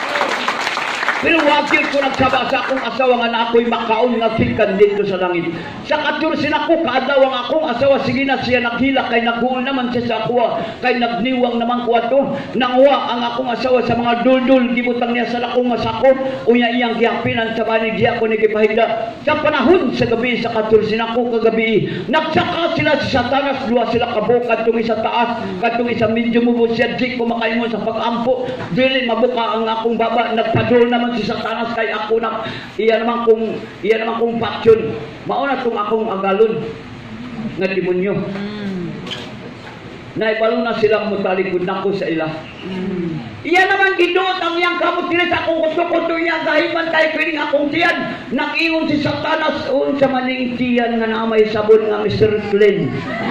A: pero wakil ko nagsaba sa akong asawa nga na ako'y makaon nga gikan dito sa langit. Sa katursin ako, kaadlaw ang akong asawa, sige na siya naghila, kay naghuol naman siya sa akuha, kay nagniwang naman ko ato. Nanguha ang akong asawa sa mga duldul, gibutang niya sa lakong masako, unya iyang gihapinan sa banig diya ko nagipahigda. Sa panahon sa gabi, sa katursin ako kagabi, nagsaka sila si Satanas, duwa sila kabuk, katong isa taas, katong isa medyo mubo siya, di ko makaingon sa pag-ampo, dili mabuka ang akong baba, nagpadul naman si Satanas kay ako na iya naman kung iya naman kung faction mauna tong akong agalon nga demonyo mm. naibalo na silang mutalikod nako sa ila mm. iya naman gidot ang iyang kamot nila sa akong kusto-kusto niya gahiman kay piling akong tiyan nag-ingon si Satanas unsa maning tiyan nga naamay sabon nga Mister Clean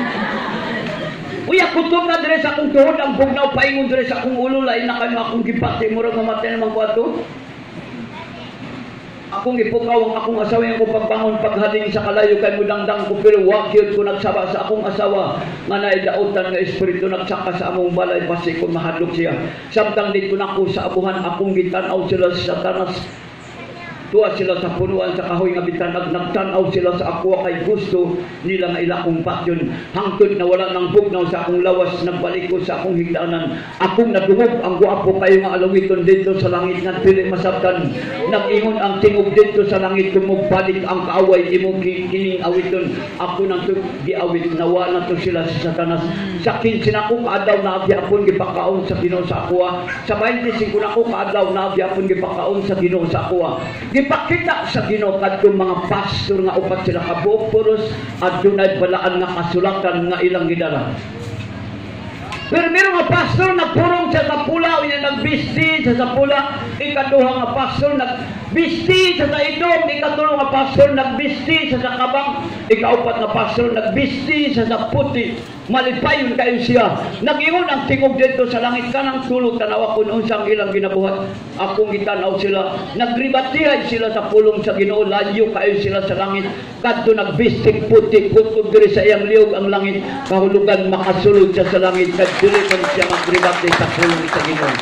A: uya kutom na dire sa akong tuhod ang bugnaw paingon dire sa akong ulo lain na kayo akong gipati murag mamatay naman ko ato akong ipukaw ang akong asawa yung pagbangon paghaling sa kalayo kay mudangdang ko pero wakil ko nagsaba sa akong asawa nga naidautan nga espiritu nagsaka sa among balay basi ko mahadlok siya samtang dito na ko sa abuhan akong gitanaw sila sa Satanas tuwa sila sa punuan sa kahoy nga bitanag nagtanaw sila sa ako kay gusto nila nga ila kong patyon hangtod na wala nang bugnaw sa akong lawas nagbalik ko sa akong higdanan akong nadungog ang guwapo kayo nga alawiton dito sa langit nga dili masabtan nag-ingon ang tingog dito sa langit tumugbalik ang kaaway imong kining awiton ako nang giawit nawa na to sila sa Satanas sa kinsin ako kaadlaw na gyapon gipakaon sa Ginoo sa ako sa twenty-five na ako kaadlaw na gyapon gipakaon sa Ginoo sa ako ipakita sa Ginoo kadtong mga pastor nga upat sila kabuok puros adunay balaan nga kasulatan nga ilang gidala. Pero meron nga pastor nagpurong sa sapula unya nagbisti sa sapula ikaduha nga pastor nagbisti sa saidom ikatulo nga pastor nagbisti sa sakabang ikaupat nga pastor nagbisti sa saputi malipayon kayo siya nag-ingon ang tingog dito sa langit kanang tulog tanawa kun unsang ilang ginabuhat akong gitanaw sila nagribatihay sila sa pulong sa Ginoo layo kayo sila sa langit kadto nagbistig puti kutob diri sa iyang liog ang langit kahulugan makasulod siya sa langit kadto dili man siya magribati sa pulong sa Ginoo.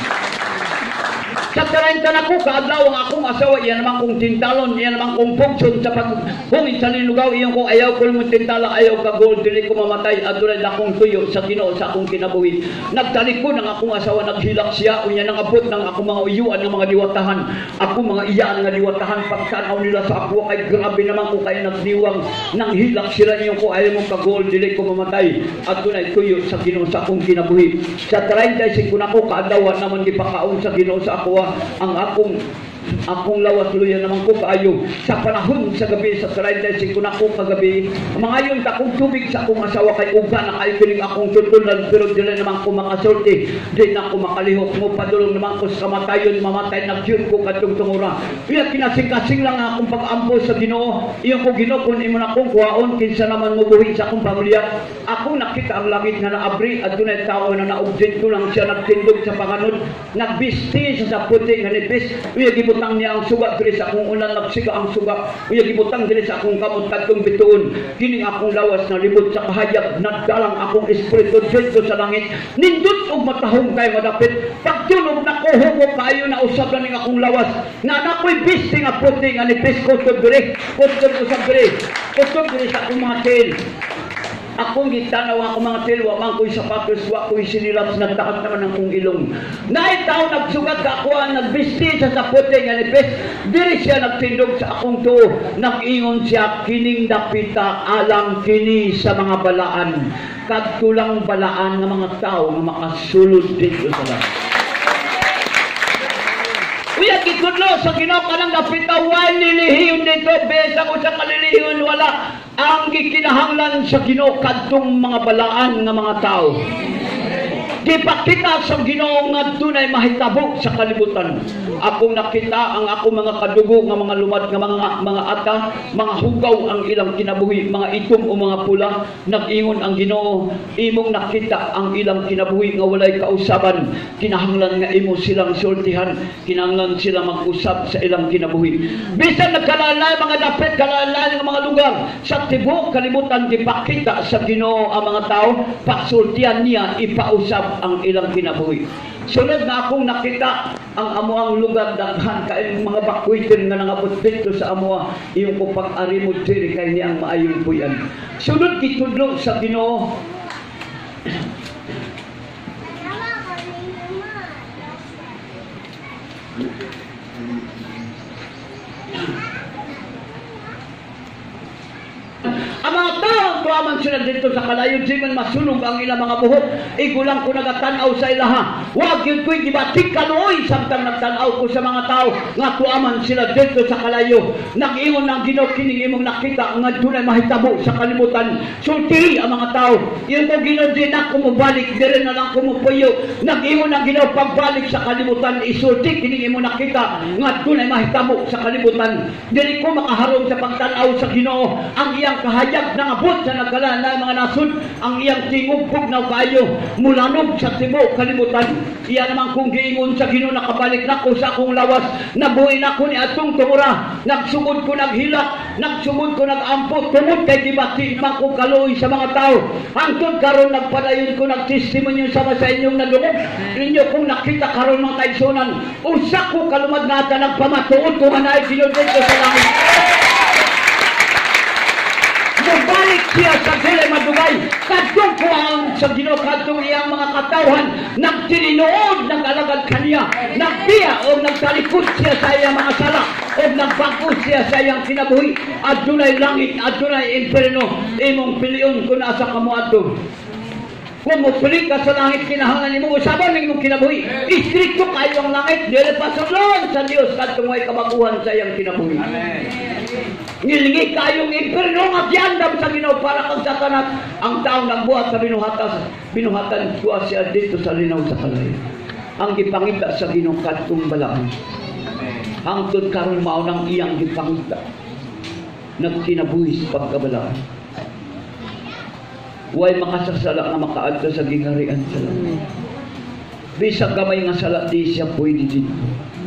A: Sa tarantan ako, kaadlaw ang akong asawa, iyan naman kong tintalon, iyan naman kong pugson sa paghungit sa linugaw, iyan kong ayaw ko mo tintala, ayaw ka gold, dili ko mamatay, adulay na akong tuyo sa Ginoo sa akong kinabuhi. Nagtalikod ang akong asawa, naghilak siya, unya nang abot ng akong mga uyuan ng mga diwatahan, ako mga iyaan nga diwatahan, pagtanaw nila sa ako, kay grabe naman ko kayo nagdiwang, nang hilak sila niyo ko, ayaw mo ka gold, dili ko mamatay, adulay tuyo sa Ginoo sa akong kinabuhi. Sa tarantan, sikun ako, kaadlaw naman gipakaon sa Ginoo sa ako, ang akong akong lawas luya naman ko kaayo sa panahon sa gabi sa thirty-five na ko kagabi mangayon ta akong tubig sa akong asawa kay uga na kay piling akong tutulan pero dili naman ko makasulti di na ko makalihok mo padulong naman ko sa kamatayon mamatay na gyud ko kadtong tungura iya kinasing-kasing lang akong pag-ampo sa Ginoo iyo ko Ginoo kun imo na akong kuhaon kinsa naman mo buhi sa akong pamilya ako nakita ang langit na naabri at dunay tao na naobjekto lang siya nagtindog sa panganod nagbisti sa puti nga nipis iya gibutang niya ang suga diri sa akong ulan nagsiga ang suga iya gibutang diri sa akong kamot kadtong bituon kining akong lawas na libot sa kahayag nagdalang akong espiritu dito sa langit nindot og matahong kay madapit pagtulog na ko hubo kayo na usab na ning akong lawas na nakoy bisti nga puti nga nipis ko diri ko sa diri ko diri sa akong mga tail akong gitanaw ako mga tilwa man ko'y sapatos wa ko'y sinilaps nagtakat naman ang kong ilong naitaw nagsugat ka ako nagbisti sa sapote nga nipis diri siya nagtindog sa akong tuo nag-ingon siya kining dapita alang kini sa mga balaan kadtulang balaan ng mga tao nga makasulod dito sa langit uya gitudlo sa Ginoo kanang dapita wa nilihiyon dito besa ko sa kalilihiyon wala ang gikinahanglan sa Ginoo kadtong mga balaan nga mga tao gipakita sa Ginoo nga dunay mahitabo sa kalibutan akong nakita ang akong mga kadugo nga mga lumad nga mga mga ata mga hugaw ang ilang kinabuhi mga itom o mga pula nag-ingon ang Ginoo imong nakita ang ilang kinabuhi nga walay kausaban kinahanglan nga imo silang sultihan kinahanglan sila mag-usab sa ilang kinabuhi bisan nagkalalay mga dapit kalalay nga mga lugar sa tibuok kalibutan gipakita sa Ginoo ang mga tao pasultihan niya ipausab ang ilang kinabuhi sunod na akong nakita ang amuang lugar daghan kay mga bakwitin nga nangabot dito sa amuha iyong ko pag-arimod diri kay niyang maayong puyan sunod kitudlo sa Ginoo ang mga tao tuaman sila dito sa kalayo di man masunog ang ilang mga buhok igulang ko nagatanaw sa ilaha wag yun ko'y gibatik kanuoy samtang nagtanaw ko sa mga tao nga tuaman sila dito sa kalayo nag-ingon ng Ginoo kining imong nakita nga dunay mahitabo sa kalibutan sulti ang mga tao yung ko Ginoo di na kumubalik dire na lang kumupuyo nag-ingon ng Ginoo pagbalik sa kalibutan isulti kining imong nakita nga dunay mahitabo sa kalibutan dili ko makaharong sa pagtanaw sa Ginoo ang iyang kahayag na abot sa nagkalalay mga nasud ang iyang tingog pugnaw kayo mulanog sa tibuok kalibutan iya naman kung giingon sa Ginoo nakabalik na ko sa akong lawas nabuhi na ko ni atong tumura nagsugod ko naghilak nagsugod ko nagampot tungod kay gibati man ko kaluoy sa mga tao hangtod karon nagpadayon ko nagtestimonyo sama sa inyong nadungog ninyo kung nakita karon mga kaigsunan usa ko kalumad nga ta nagpamatuod kung anay Ginoo dito sa langit balik siya sa dili madugay kadtong kuang sa Ginoo kadtong iyang mga katawhan nagtininuod ng alagad kaniya nagbiya o nagtalikod siya sa iyang mga sala o nagbago siya sa iyang kinabuhi adunay langit adunay imperno imong pilion kung asa kamo adto kung mupili ka sa langit kinahanglan nimo usaban ning imong kinabuhi istrikto kayo ang langit dili pasulon sa Dios kadtong way kabaguhan sa iyang kinabuhi amen ngilingi kayong imperno nga giandam sa Ginoo para kang satanat ang taong nagbuhat sa binuhatan binuhatan tuwa siya dito sa linaw sa kalayo ang gipangita sa Ginoo kadtong balaan hangtod karon mao nang iyang gipangita nagkinabuhi sa pagkabalaan way makasasala nga makaadto sa gingharian sa langit bisag gamay nga sala di siya pwede dito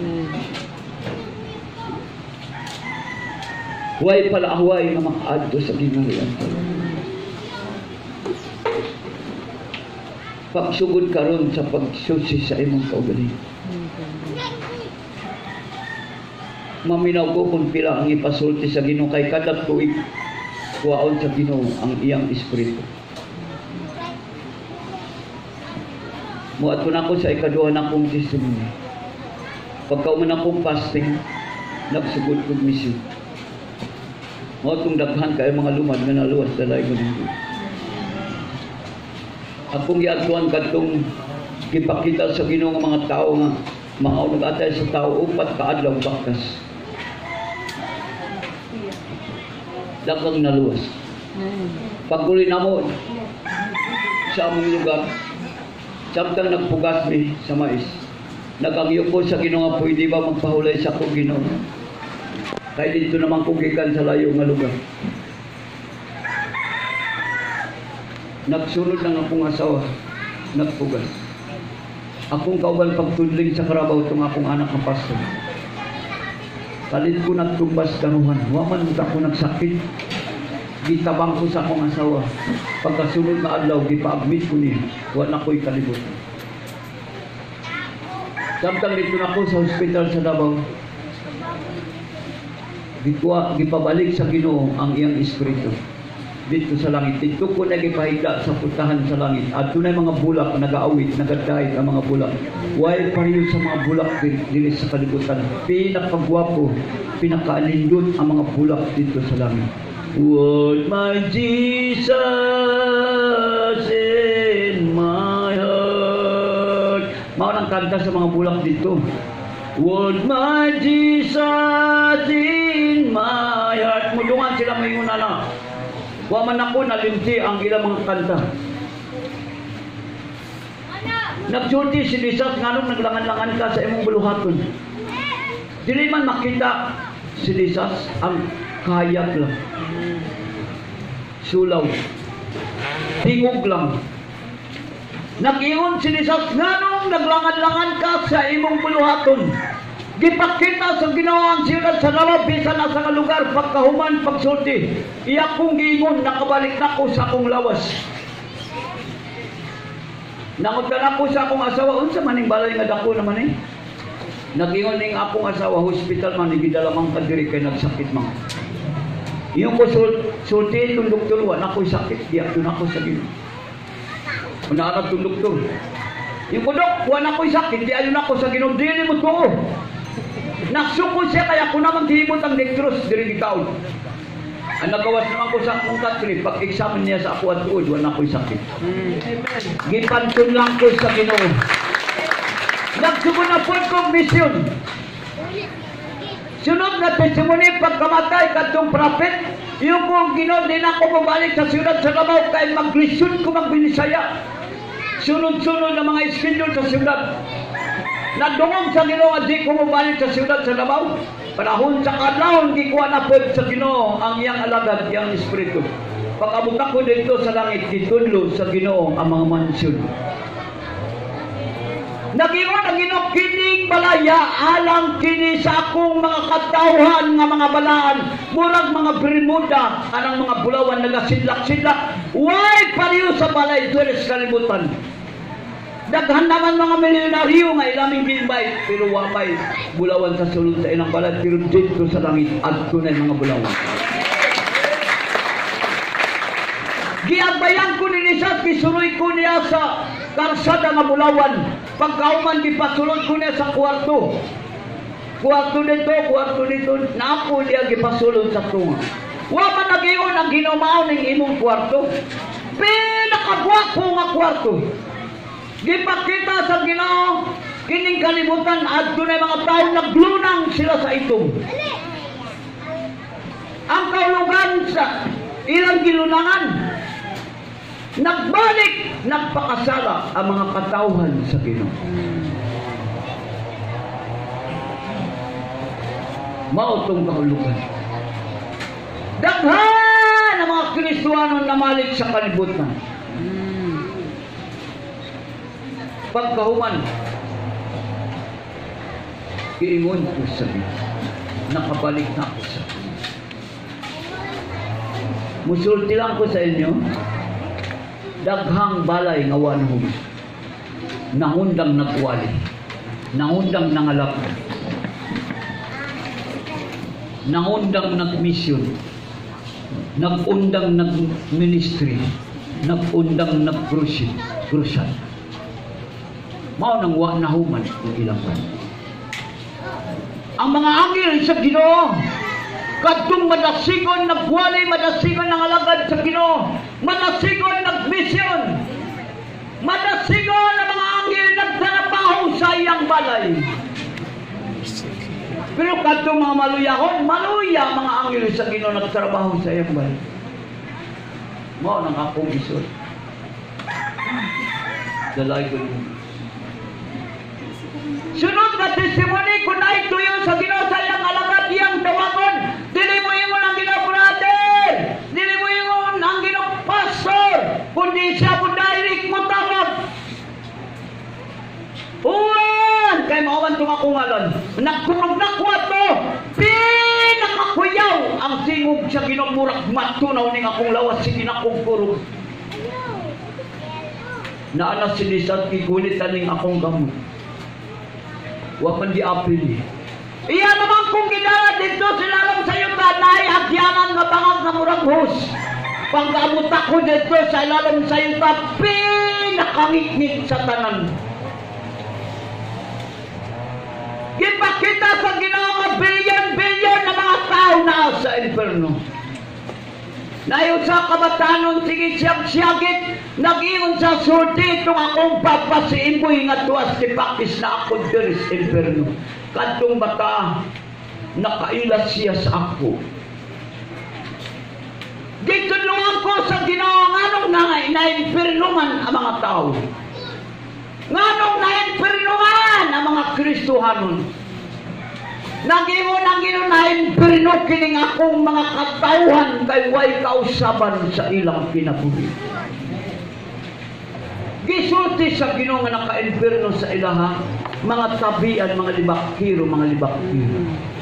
A: way palaaway nga makaadto sa gingharian sa langit pagsugod karon sa pagsusi sa imong kaugalingon maminaw ko kung pila ang ipasulti sa Ginoo kay kada tuig kuwaon sa Ginoo ang iyang espiritu muad ko na ako sa ikaduha na akong testimony pagkauman akong fasting nagsugod kong misyon muad kong daghan kayo mga lumad nga naluwas dalay ko nito akong giadtuan kadtong gipakita sa Ginoo nga mga tao nga Mga nag-atay sa tao, upat kaadlaw bakas. Dagang naluwas. Pagkuli na mo sa among lugar, samtang nagpugas mi sa mais, nagagyo ko sa Ginoo nga pwede ba magpahulay sa ko Ginoo? Kaya dito naman kugikan sa layo nga lugar. Nagsunod lang akong asawa, nagpugas. Akong kauban pagtudling sa Karabaw itong akong anak ng pastor. Kalit ko nagtumbas karuhan, waman ako nagsakit. Gitabang ko sa akong asawa. Pagkasunod na adlaw, gipa-admit ko niya. Wala ko'y kalibot. Samtang dito na ako sa hospital sa Davao, gikuha, gipabalik sa Ginoo ang iyang espiritu dito sa langit. Dito ko nagipahida sa putahan sa langit. At tunay mga bulak, nag-aawit, nag-diet ang mga bulak. Why pariyo sa mga bulak dili sa kalibutan? Pinakagwapo, pinakaalindot ang mga bulak dito sa langit. Would my Jesus in my heart. Mao nang kanta sa mga bulak dito. Would my Jesus in my heart. Mudungan sila may una na. Waman ako nalimti ang ilang mga kanta. Nagsulti si Lisas nganong naglangan-langan ka sa imong buluhaton. Dili man makita si Lisas ang kahayag lang. Sulaw. Tingog lang. Nag-iyon si Lisas nganong naglangan-langan ka sa imong buluhaton. Gipakita sa Ginoo ang siyudad sa Davao bisan na sa lugar pagkahuman pagsulti. Iya kong giingon nakabalik na ko sa akong lawas. Nangutkan ako sa akong asawa unsa maning balay nga dako naman eh. Nag-ingon ning akong asawa hospital man gidala man kadiri kay nagsakit man. Iyo ko sulti itong doktor wa na ko'y sakit di ato na ko sa Ginoo. Una ra tong doktor. Iyo ko dok wa na ko'y sakit di ayo na ko sa Ginoo dili mo tuo. Nagsuko siya kaya ako naman himot ang nectros diri gitaon. Ang nagawas naman ko sa akong country, pag-examine niya sa ako at tuod, wala ko'y sakit. Mm. Gipantun lang ko sa Ginoo. Nagsuko na po kong misyon. Sunod na testimony pagkamatay katong prophet, yung kong Ginoo din ako mabalik sa siyudad sa Davao kay maglisyon ko magbinisaya. Sunod-sunod na mga iskindol sa siyudad. Nagdungog sa Ginoo at di ko mabalik sa siyudad sa Davao. Panahon sa kadlawon gikuha na po sa Ginoo ang iyang alagad, iyang espiritu. Pag-abot ko dito sa langit, gitudlo sa Ginoo ang mga mansyon. Nag-ingon ang Ginoo kining balaya alang kini sa akong mga katawhan nga mga balaan, murag mga Bermuda, anang mga bulawan nagasidlak-sidlak. Why pariyo sa balay diri sa kalibutan? Daghan naman mga milyonaryo nga ilaming gimbay, pero wamay bulawan sa sulod sa ilang balad, pero dito sa langit at tunay mga bulawan. Giagbayan ko ni Lisas, gisuroy ko niya sa karsada nga bulawan. Pagkauman, gipasulod ko niya sa kwarto. Kwarto dito, kwarto dito, na ako niya gipasulod sa tunga. Waman nag-iyon ang ginumao ng imong kwarto. Pinakagwapo nga kwarto. Gipakita sa Ginoo kining kalibutan at dunay mga tao naglunang sila sa itong. Ang kaulugan sa ilang gilunangan, nagbalik, nagpakasala ang mga katawhan sa Ginoo. Mao tong kaulugan. Daghan ang mga Kristiyanon na malik sa kalibutan. Pagkahuman, iingon ko sa Ginoo, nakabalik na ako sa Ginoo. Musulti lang ko sa inyo, daghang balay nga wanhog, nangundang nagwali, nangundang nangalap, nangundang nagmisyon, nagundang nagministry, nagundang nagkrusyon, krusyan. Mao nang wa nahuman ang ilang pan. Ang mga anghel sa Ginoo kadtong madasigon nagwali, madasigon nangalagad sa Ginoo, madasigon nagmisyon, madasigon ang mga anghel nagtrabaho sa iyang balay. Pero kadtong mga maluyahon, maluya mga angelo sa Ginoo nagtrabaho sa iyang balay. Mao nang akong isod. Dalay ko. Sunod na testimony kung naituyo sa Ginoo sa iyang alagad iyang tawagon, dili mo ingon ang Ginoo brother, dili mo ingon ang Ginoo pastor, kundi siya po direct mo tawag. Uwan! Kaya maawan itong akong ngalan. Nagkunog na kwato, pinakakuyaw ang singog sa Ginoo murag matunaw ning akong lawas sige na akong kurog. Naana sinisad kigulitan ning akong gamot. Wa man di apil. Iya naman kung gidala dito sila lang sa iyong tanay agyanan nga bangag nga murag hus. Pagkamot ako dito sa ilalim sa iyong tapi nakangiknik sa tanan. Gipakita sa Ginoo nga bilyon-bilyon na mga tao na sa inferno. Nayon sa kabatanon sige siyag-siyagit nag-ingon sa sulti itong akong papasiimboy nga tuwas ti pakis na ako diri sa inferno. Kadtong bata nakailas siya sa ako. Gitulungan ko sa Ginoo nganong nga na-inferno man ang mga tao. Nganong na-inferno man ang mga Kristohanon. Nag-ingon ang Ginoo na-inferno kining akong mga katawhan kay way kausaban sa ilang kinabuhi. Gisulti sa Ginoo nga naka-inferno sa ilaha, mga tabian, mga libakiro, mga libakiro.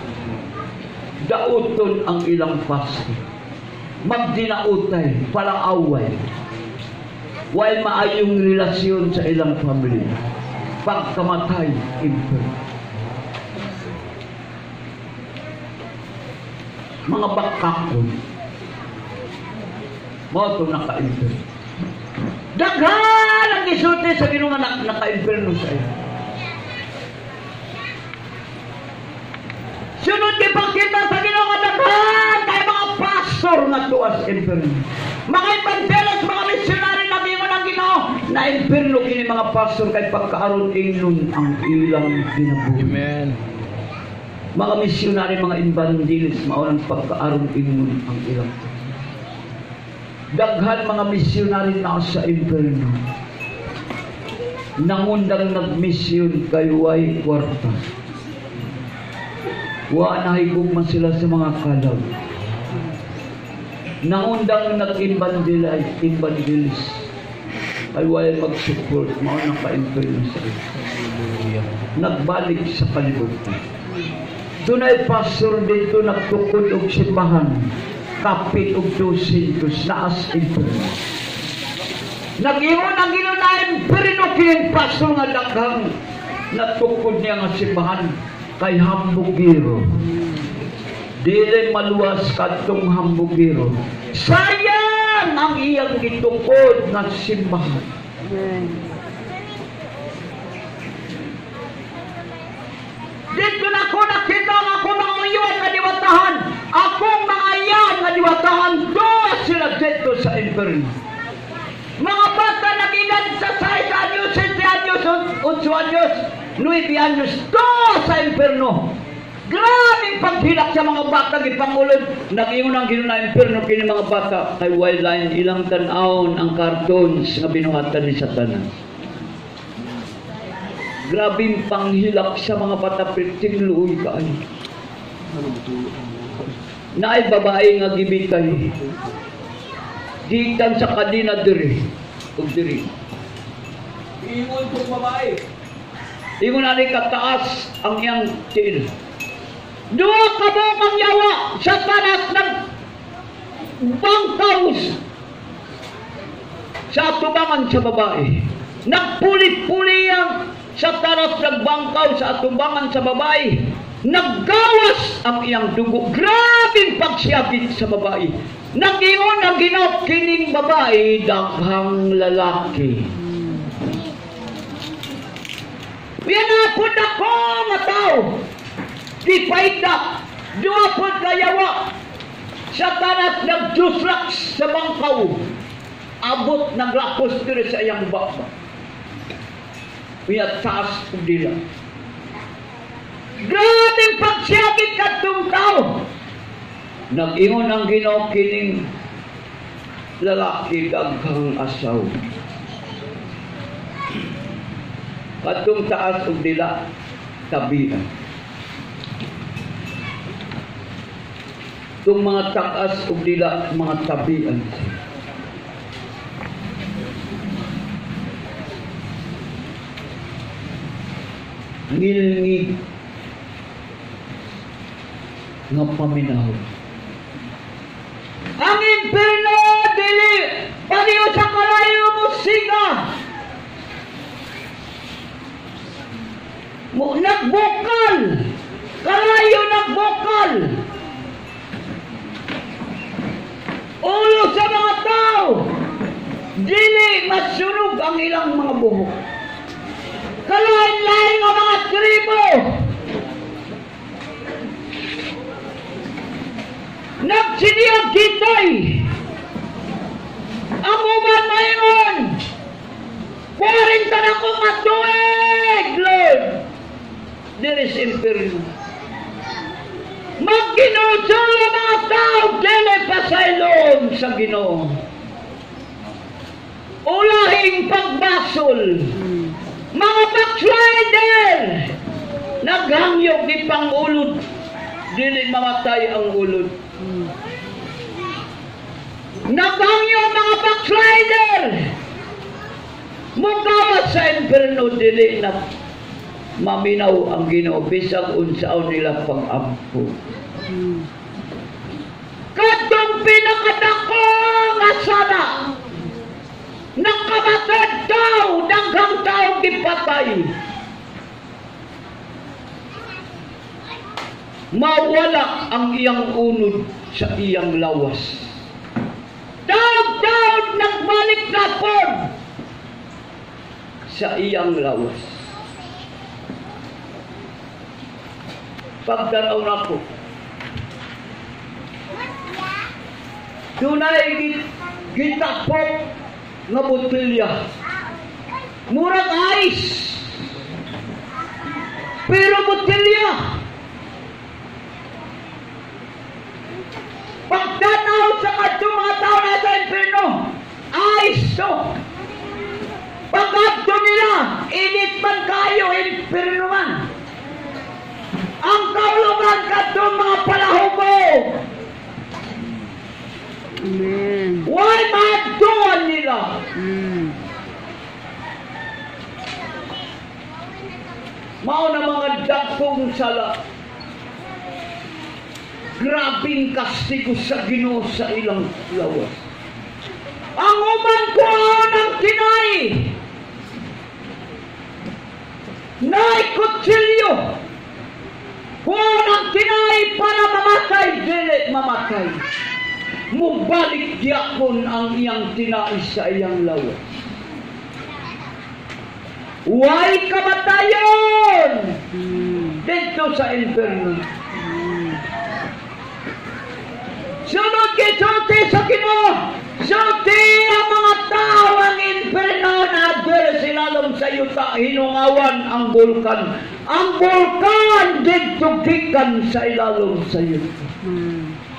A: Dauton ang ilang paski. Magdinautay, palang away. Way maayong relasyon sa ilang pamilya. Pagkamatay, inferno. Mga bakakon. Mga ito naka-inferno. Daghan ang isulti sa Ginoo nga naka-inferno sa iyo. Sunod ipakita sa Ginoo nga daghan kay mga pastor nga tuwas inferno. Mga evangelist, mga missionary na bingon ang Ginoo na inferno kini mga pastor kay pagkaaron ingnon ang ilang kinabuhi. Amen. Mga missionary, mga evangelist mao ang pagkaaron ingnon ang ilang. Daghan mga missionary na sa inferno. Nangundang nagmisyon kay way kwarta. Wa nahigugma sila sa mga kalaw. Nangundang nag-evangelize, evangelist. Ay way mag-support, mao nang ka-inferno sa iyo. Nagbalik sa kalibutan. Dunay pastor dito nagtukod og simbahan. Kapit og dosintos na as inferno. Nag-ingon ang Ginoo na inferno kining pastor nga daghang natukod niya nga simbahan kay hambugiro. Dili maluwas kadtong hambugiro. Sayang ang iyang gitukod nga simbahan. Dito na ko nakita ang akong mga iyon nga diwatahan. Akong mga iyan nga diwatahan doon sila dito sa inferno. Mga bata nag-edad sa sais anyos, siyete anyos, otso anyos, nueve anyos doon sa inferno. Grabing paghilak sa mga bata gipangulod. Nag-ingon ang Ginoo na inferno kini mga bata kay wildline ilang tan-awon ang cartoons nga binuhatan ni Satanas. Grabing panghilak sa mga bata perting luoy kaayo. Naay babae nga gibitay. Gikan sa kadina diri ug diri. Ingon kong babae. Ingon ani kataas ang iyang tiil. Duha ka bukang yawa sa tanas ng bangkaws sa atubangan sa babae. Nagpulit-puli ang sa tanas ng bangkaw sa atubangan sa babae. Naggawas ang iyang dugo. Grabing pagsiyabit sa babae. Nag-ingon ang Ginoo kining babae daghang lalaki. Pinapod ako nga tao. Di paida. Duapod kayawa. Sa tanas nagdusrak sa bangkaw. Abot naglakos diri sa iyang baba. Kaya taas o dila. Grabing pagsiyakit kadtong tao. Nag-ingon ang Ginoo kining lalaki daghang asaw. Kadtong taas ug dila tabian. Itong mga taas ug dila mga tabian. Ngilngig nga paminahon. Ang impierno dili paniyo sa kalayo mo siga. Mo nagbukal. Kalayo nagbukal. Ulo sa mga tao. Dili masunog ang ilang mga buhok. Kalain-lain nga mga tribo. Nagsiniyag kitay. Ang uman mayon. Kuwarinta na kong matuig, Lord. There is imperial. Magginusol ang mga tao, dili pasaylong sa Ginoo. Ulahing pagbasol. Mga backslider. Naghangyog di pangulod. Dili mamatay ang ulod. Naghangyog mga backslider. Mugawat sa impierno dili na maminaw ang Ginoo bisag unsaon nila pag-ampo. Kadtong pinakadako nga sana nakamatad tao, daghang tao gipatay. Mawala ang iyang unod sa iyang lawas. Taog-taog nagbalik na po sa iyang lawas. Pagdanaw na ko, tunay gitapok nga botelya. Murag ice. Pero botelya. Pagdanaw sa kadtong mga tao na sa impierno, ice to. Pagkabto nila, init man kayo, impierno man. Ang kaulugan kadtong mga palahubo. Amen. Why maadtuan nila? Mm. Mao na mga dakong sala. Grabing kastigo sa Ginoo sa ilang lawas. Ang uman ko ng kinay. Nay kutsilyo. Kuha ng kinay para mamatay, dili mamatay. Mubalik gyapon ang iyang tinais sa iyang lawas. Way kamatayon hmm. dito sa impierno. Hmm. Sunod kay sulti sa Ginoo. Sulti ang mga tao ang impierno na adver silalom sa yuta hinungawan ang bulkan. Ang bulkan dito gikan sa ilalom sa yuta. Hmm.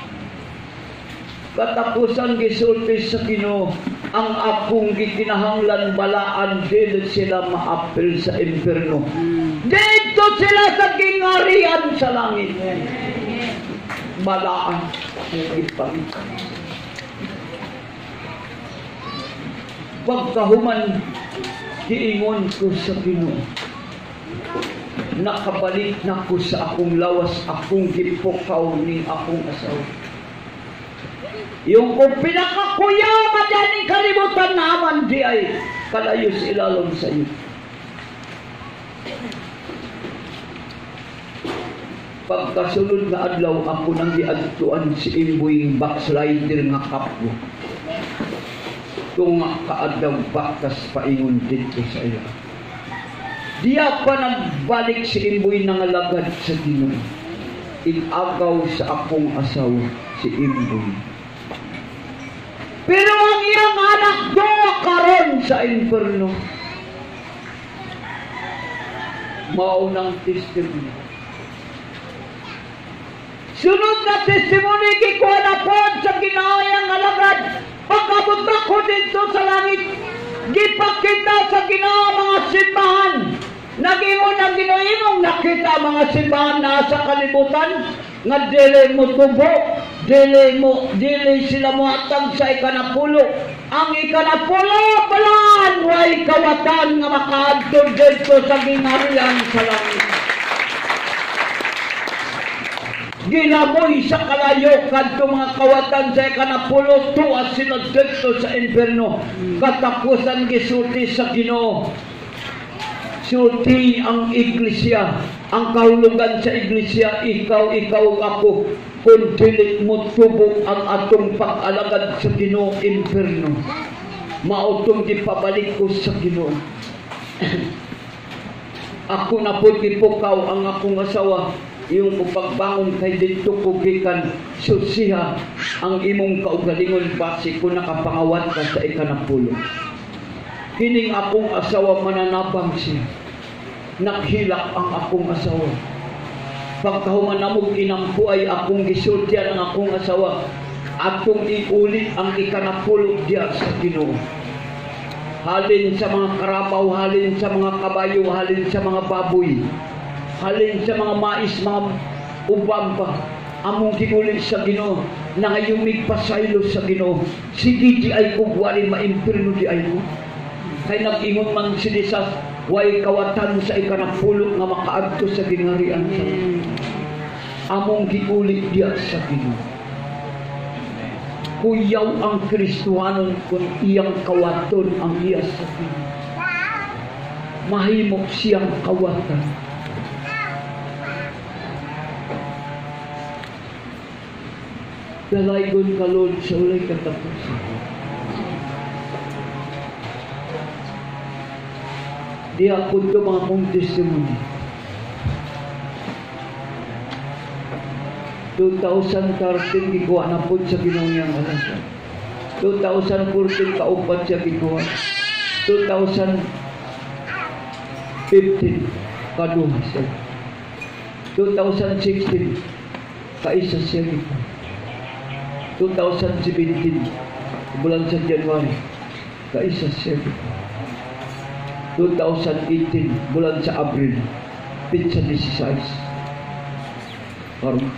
A: Katapusan gisulti sa Ginoo ang akong gikinahanglan balaan dili sila maapil sa impierno. Mm. Dito sila sa gingarian sa langit. Balaan ipangita. Pagkahuman giingon ko sa Ginoo. Nakabalik na ko sa akong lawas, akong gipukaw ning akong asawa. Yung kung pinakakuya madyaning kalimutan naman di ay kalayo sa ilalong sa iyo. Pagkasunod na adlaw ako nang giadtuan si imboy backslider nga kapwa. Tunga kaadlaw bakas paingon dito sa iya. Diya pa nagbalik si imboy nang alagad sa Ginoo. Inagaw sa akong asawa si imboy. Pero ang iyang anak doa karon sa impierno. Maunang testimony. Sunod na testimony kikuha na po sa ginahayang alagad. Pagkabuta ko dito sa langit, gipakita sa Ginoo mga simbahan. Nag-imon ang Ginoo nakita mga simbahan na sa kalibutan nga dili mo tubo, dili mo dili sila mo atag sa ikanapulo. Ang ikanapulo balaan way kawatan nga makaadtod dito sa gingharian sa langit. Ginamoy sa kalayo kadto mga kawatan sa ikanapulo tuwa sila dito sa inferno. Katapusan gisulti sa Ginoo. Sulti ang iglesia, ang kahulugan sa iglesia, ikaw, ikaw, ako, kung dili mo tubo ang atong pag-alagad sa Ginoo inferno. Mautong gipabalik ko sa Ginoo. Ako na po gipukaw ang akong asawa, yung pagbangon kay dito ko gikan susiha ang imong kaugalingon base kung nakapangawat ka sa ikanapulo. Kining akong asawa mananabang siya. Naghilak ang akong asawa. Pagkahuman namog inampo ay akong gisultian ang akong asawa. Atong iulit ang ikanapulo diya sa Ginoo. Halin sa mga karabaw, halin sa mga kabayo, halin sa mga baboy, halin sa mga mais, mga ubang pa. Among giulit sa Ginoo, nangayumig pasaylo sa Ginoo. Sige di ay ko wali maimperno di ay ko. Kay nag-ingon man si Lisas, way kawatan sa ikanapulo nga makaadto sa gingharian sa among giulit diya sa Ginoo. Kuyaw ang Kristohanon kung iyang kawaton ang iya sa Ginoo. Mahimok siyang kawatan. Dalaygon ka Lord sa ulay katapusan. Di ako ito mga kong testimony. two thousand thirteen gikuha na po sa Ginoo niyang alasan. two thousand fourteen kaupat siya gikuha. two thousand fifteen kaduha siya. two thousand sixteen kaisa siya gikuha. two thousand seventeen bulan sa January kaisa siya gikuha. two thousand eighteen bulan sa Abril pitsa sixteen karon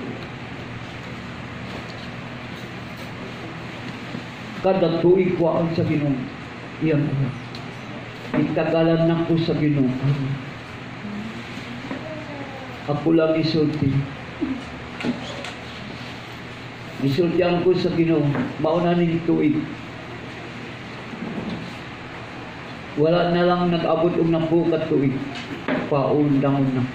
A: kada tuig ko ang sa Ginoo iyang itagalan na ko sa Ginoo. Ako lang isulti isultihan ko sa Ginoo mauna ning tuig. Wala na lang nag-abot og napukat tuig. Paundang na.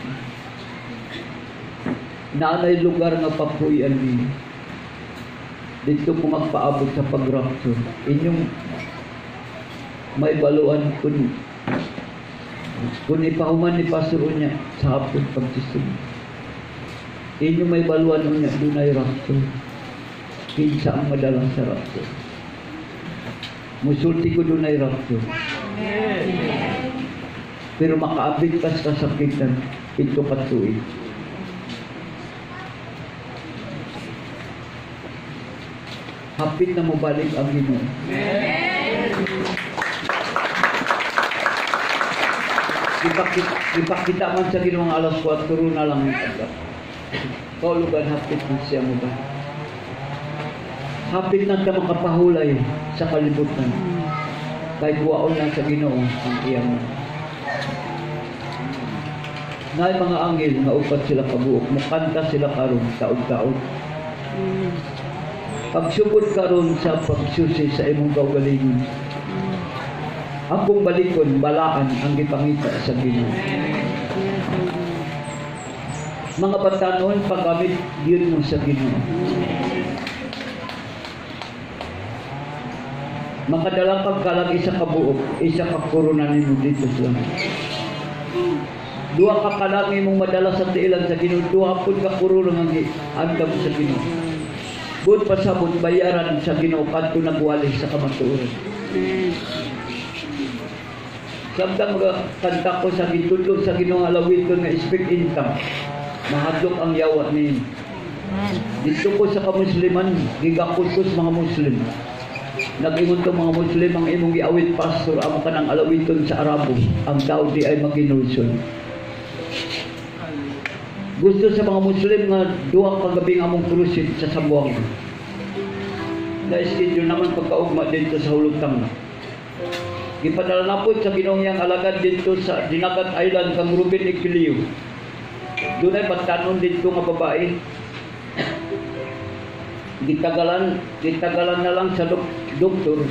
A: Naanay lugar nga papuyan niyo. Dito ko magpaabot sa pag-rapture. Inyong may baluan kun kung ipahuman ni Pastor niya sa hapon pagsisunod. Inyong may baluan niya dunay rapture. Kinsa ang madala sa rapture. Musulti ko dunay rapture. Pero makaabit ka sa kasakitan ito katuig. Hapit na mo balik ang Ginoo. Ipakita, ipakita man sa Ginoo ang alas kwatro na lang ang taga. Kaulugan hapit na siya mo ba? Hapit na ka makapahulay sa kalibutan. Kay kuwaon lang sa Ginoo ang iyang. Nay mga anghel nga upat sila kabuok, mukanta sila karon taod-taod. Pagsugod karon sa pagsusi sa imong kaugalingon. Akong balikon balaan ang gipangita sa Ginoo. Mga batanon paggamit yun mo sa Ginoo. Makadalang pagkalag isa ka buok, isa ka korona nimo dito sa langit. Dua ka kalang imong madala sa tiilan sa Ginoo, duha pud ka korona nga giandam sa Ginoo. Bud pasabot bayaran sa Ginoo kadto nagwali sa kamatuoran. Samtang mga kanta ko sa gitudlog sa Ginoo alawit ko nga speak income. Mahadlok ang yawat ni Dito ko sa kamusliman, gigakot ko sa mga Muslim. Nag-ingon to mga Muslim, ang imong giawit pastor, ang kanang alawiton sa Arabo, ang tao di ay maginulson. Gusto sa mga Muslim nga duha ka gabing among krusid sa Sambuanga. Na-schedule naman pagkaugma dito sa Hulutang. Gipadala na po sa Ginoong alagad dito sa Dinagat Island kang Ruben Equilio. Doon ay pagtanon dito nga babae. Gitagalan, gitagalan na lang sa dok doktor.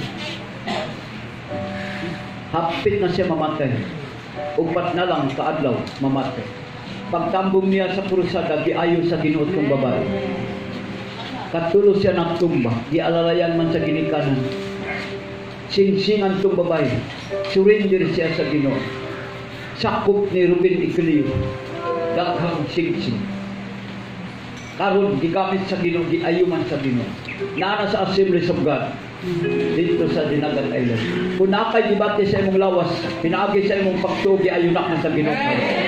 A: Hapit na siya mamatay. Upat na lang kaadlaw mamatay. Pagtambong niya sa krusada, giayo sa Ginoo tong babae. Katulo siya nagtumba, gialalayan man sa ginikanan. Singsingan tong babae, surrender siya sa Ginoo. Sakop ni Ruben Equilio, daghang singsing. Karon gigamit sa Ginoo, giayuman sa Ginoo. Naa sa Assemblies of God dito sa Dinagat Island. Kung nakay gibati sa imong lawas, pinaagi sa imong pagtugi, ayunak na sa Ginoo.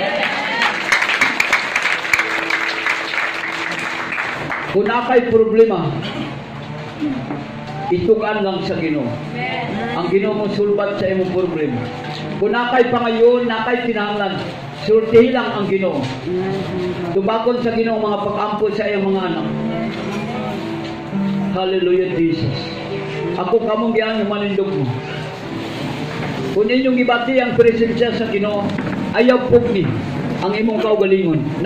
A: Kung nakay problema, itugan lang sa Ginoo. Ang Ginoo mo sulbat sa imong problema. Kung nakay pangayon, nakay kinahanglan, sultihi lang ang Ginoo. Tubagon sa Ginoo mga pag-ampo sa iyong mga anak. Hallelujah, Jesus. Ako kamong giyan yung manindog mo. Kung inyong ibati ang presensya sa Ginoo, ayaw pugni ang imong kaugalingon.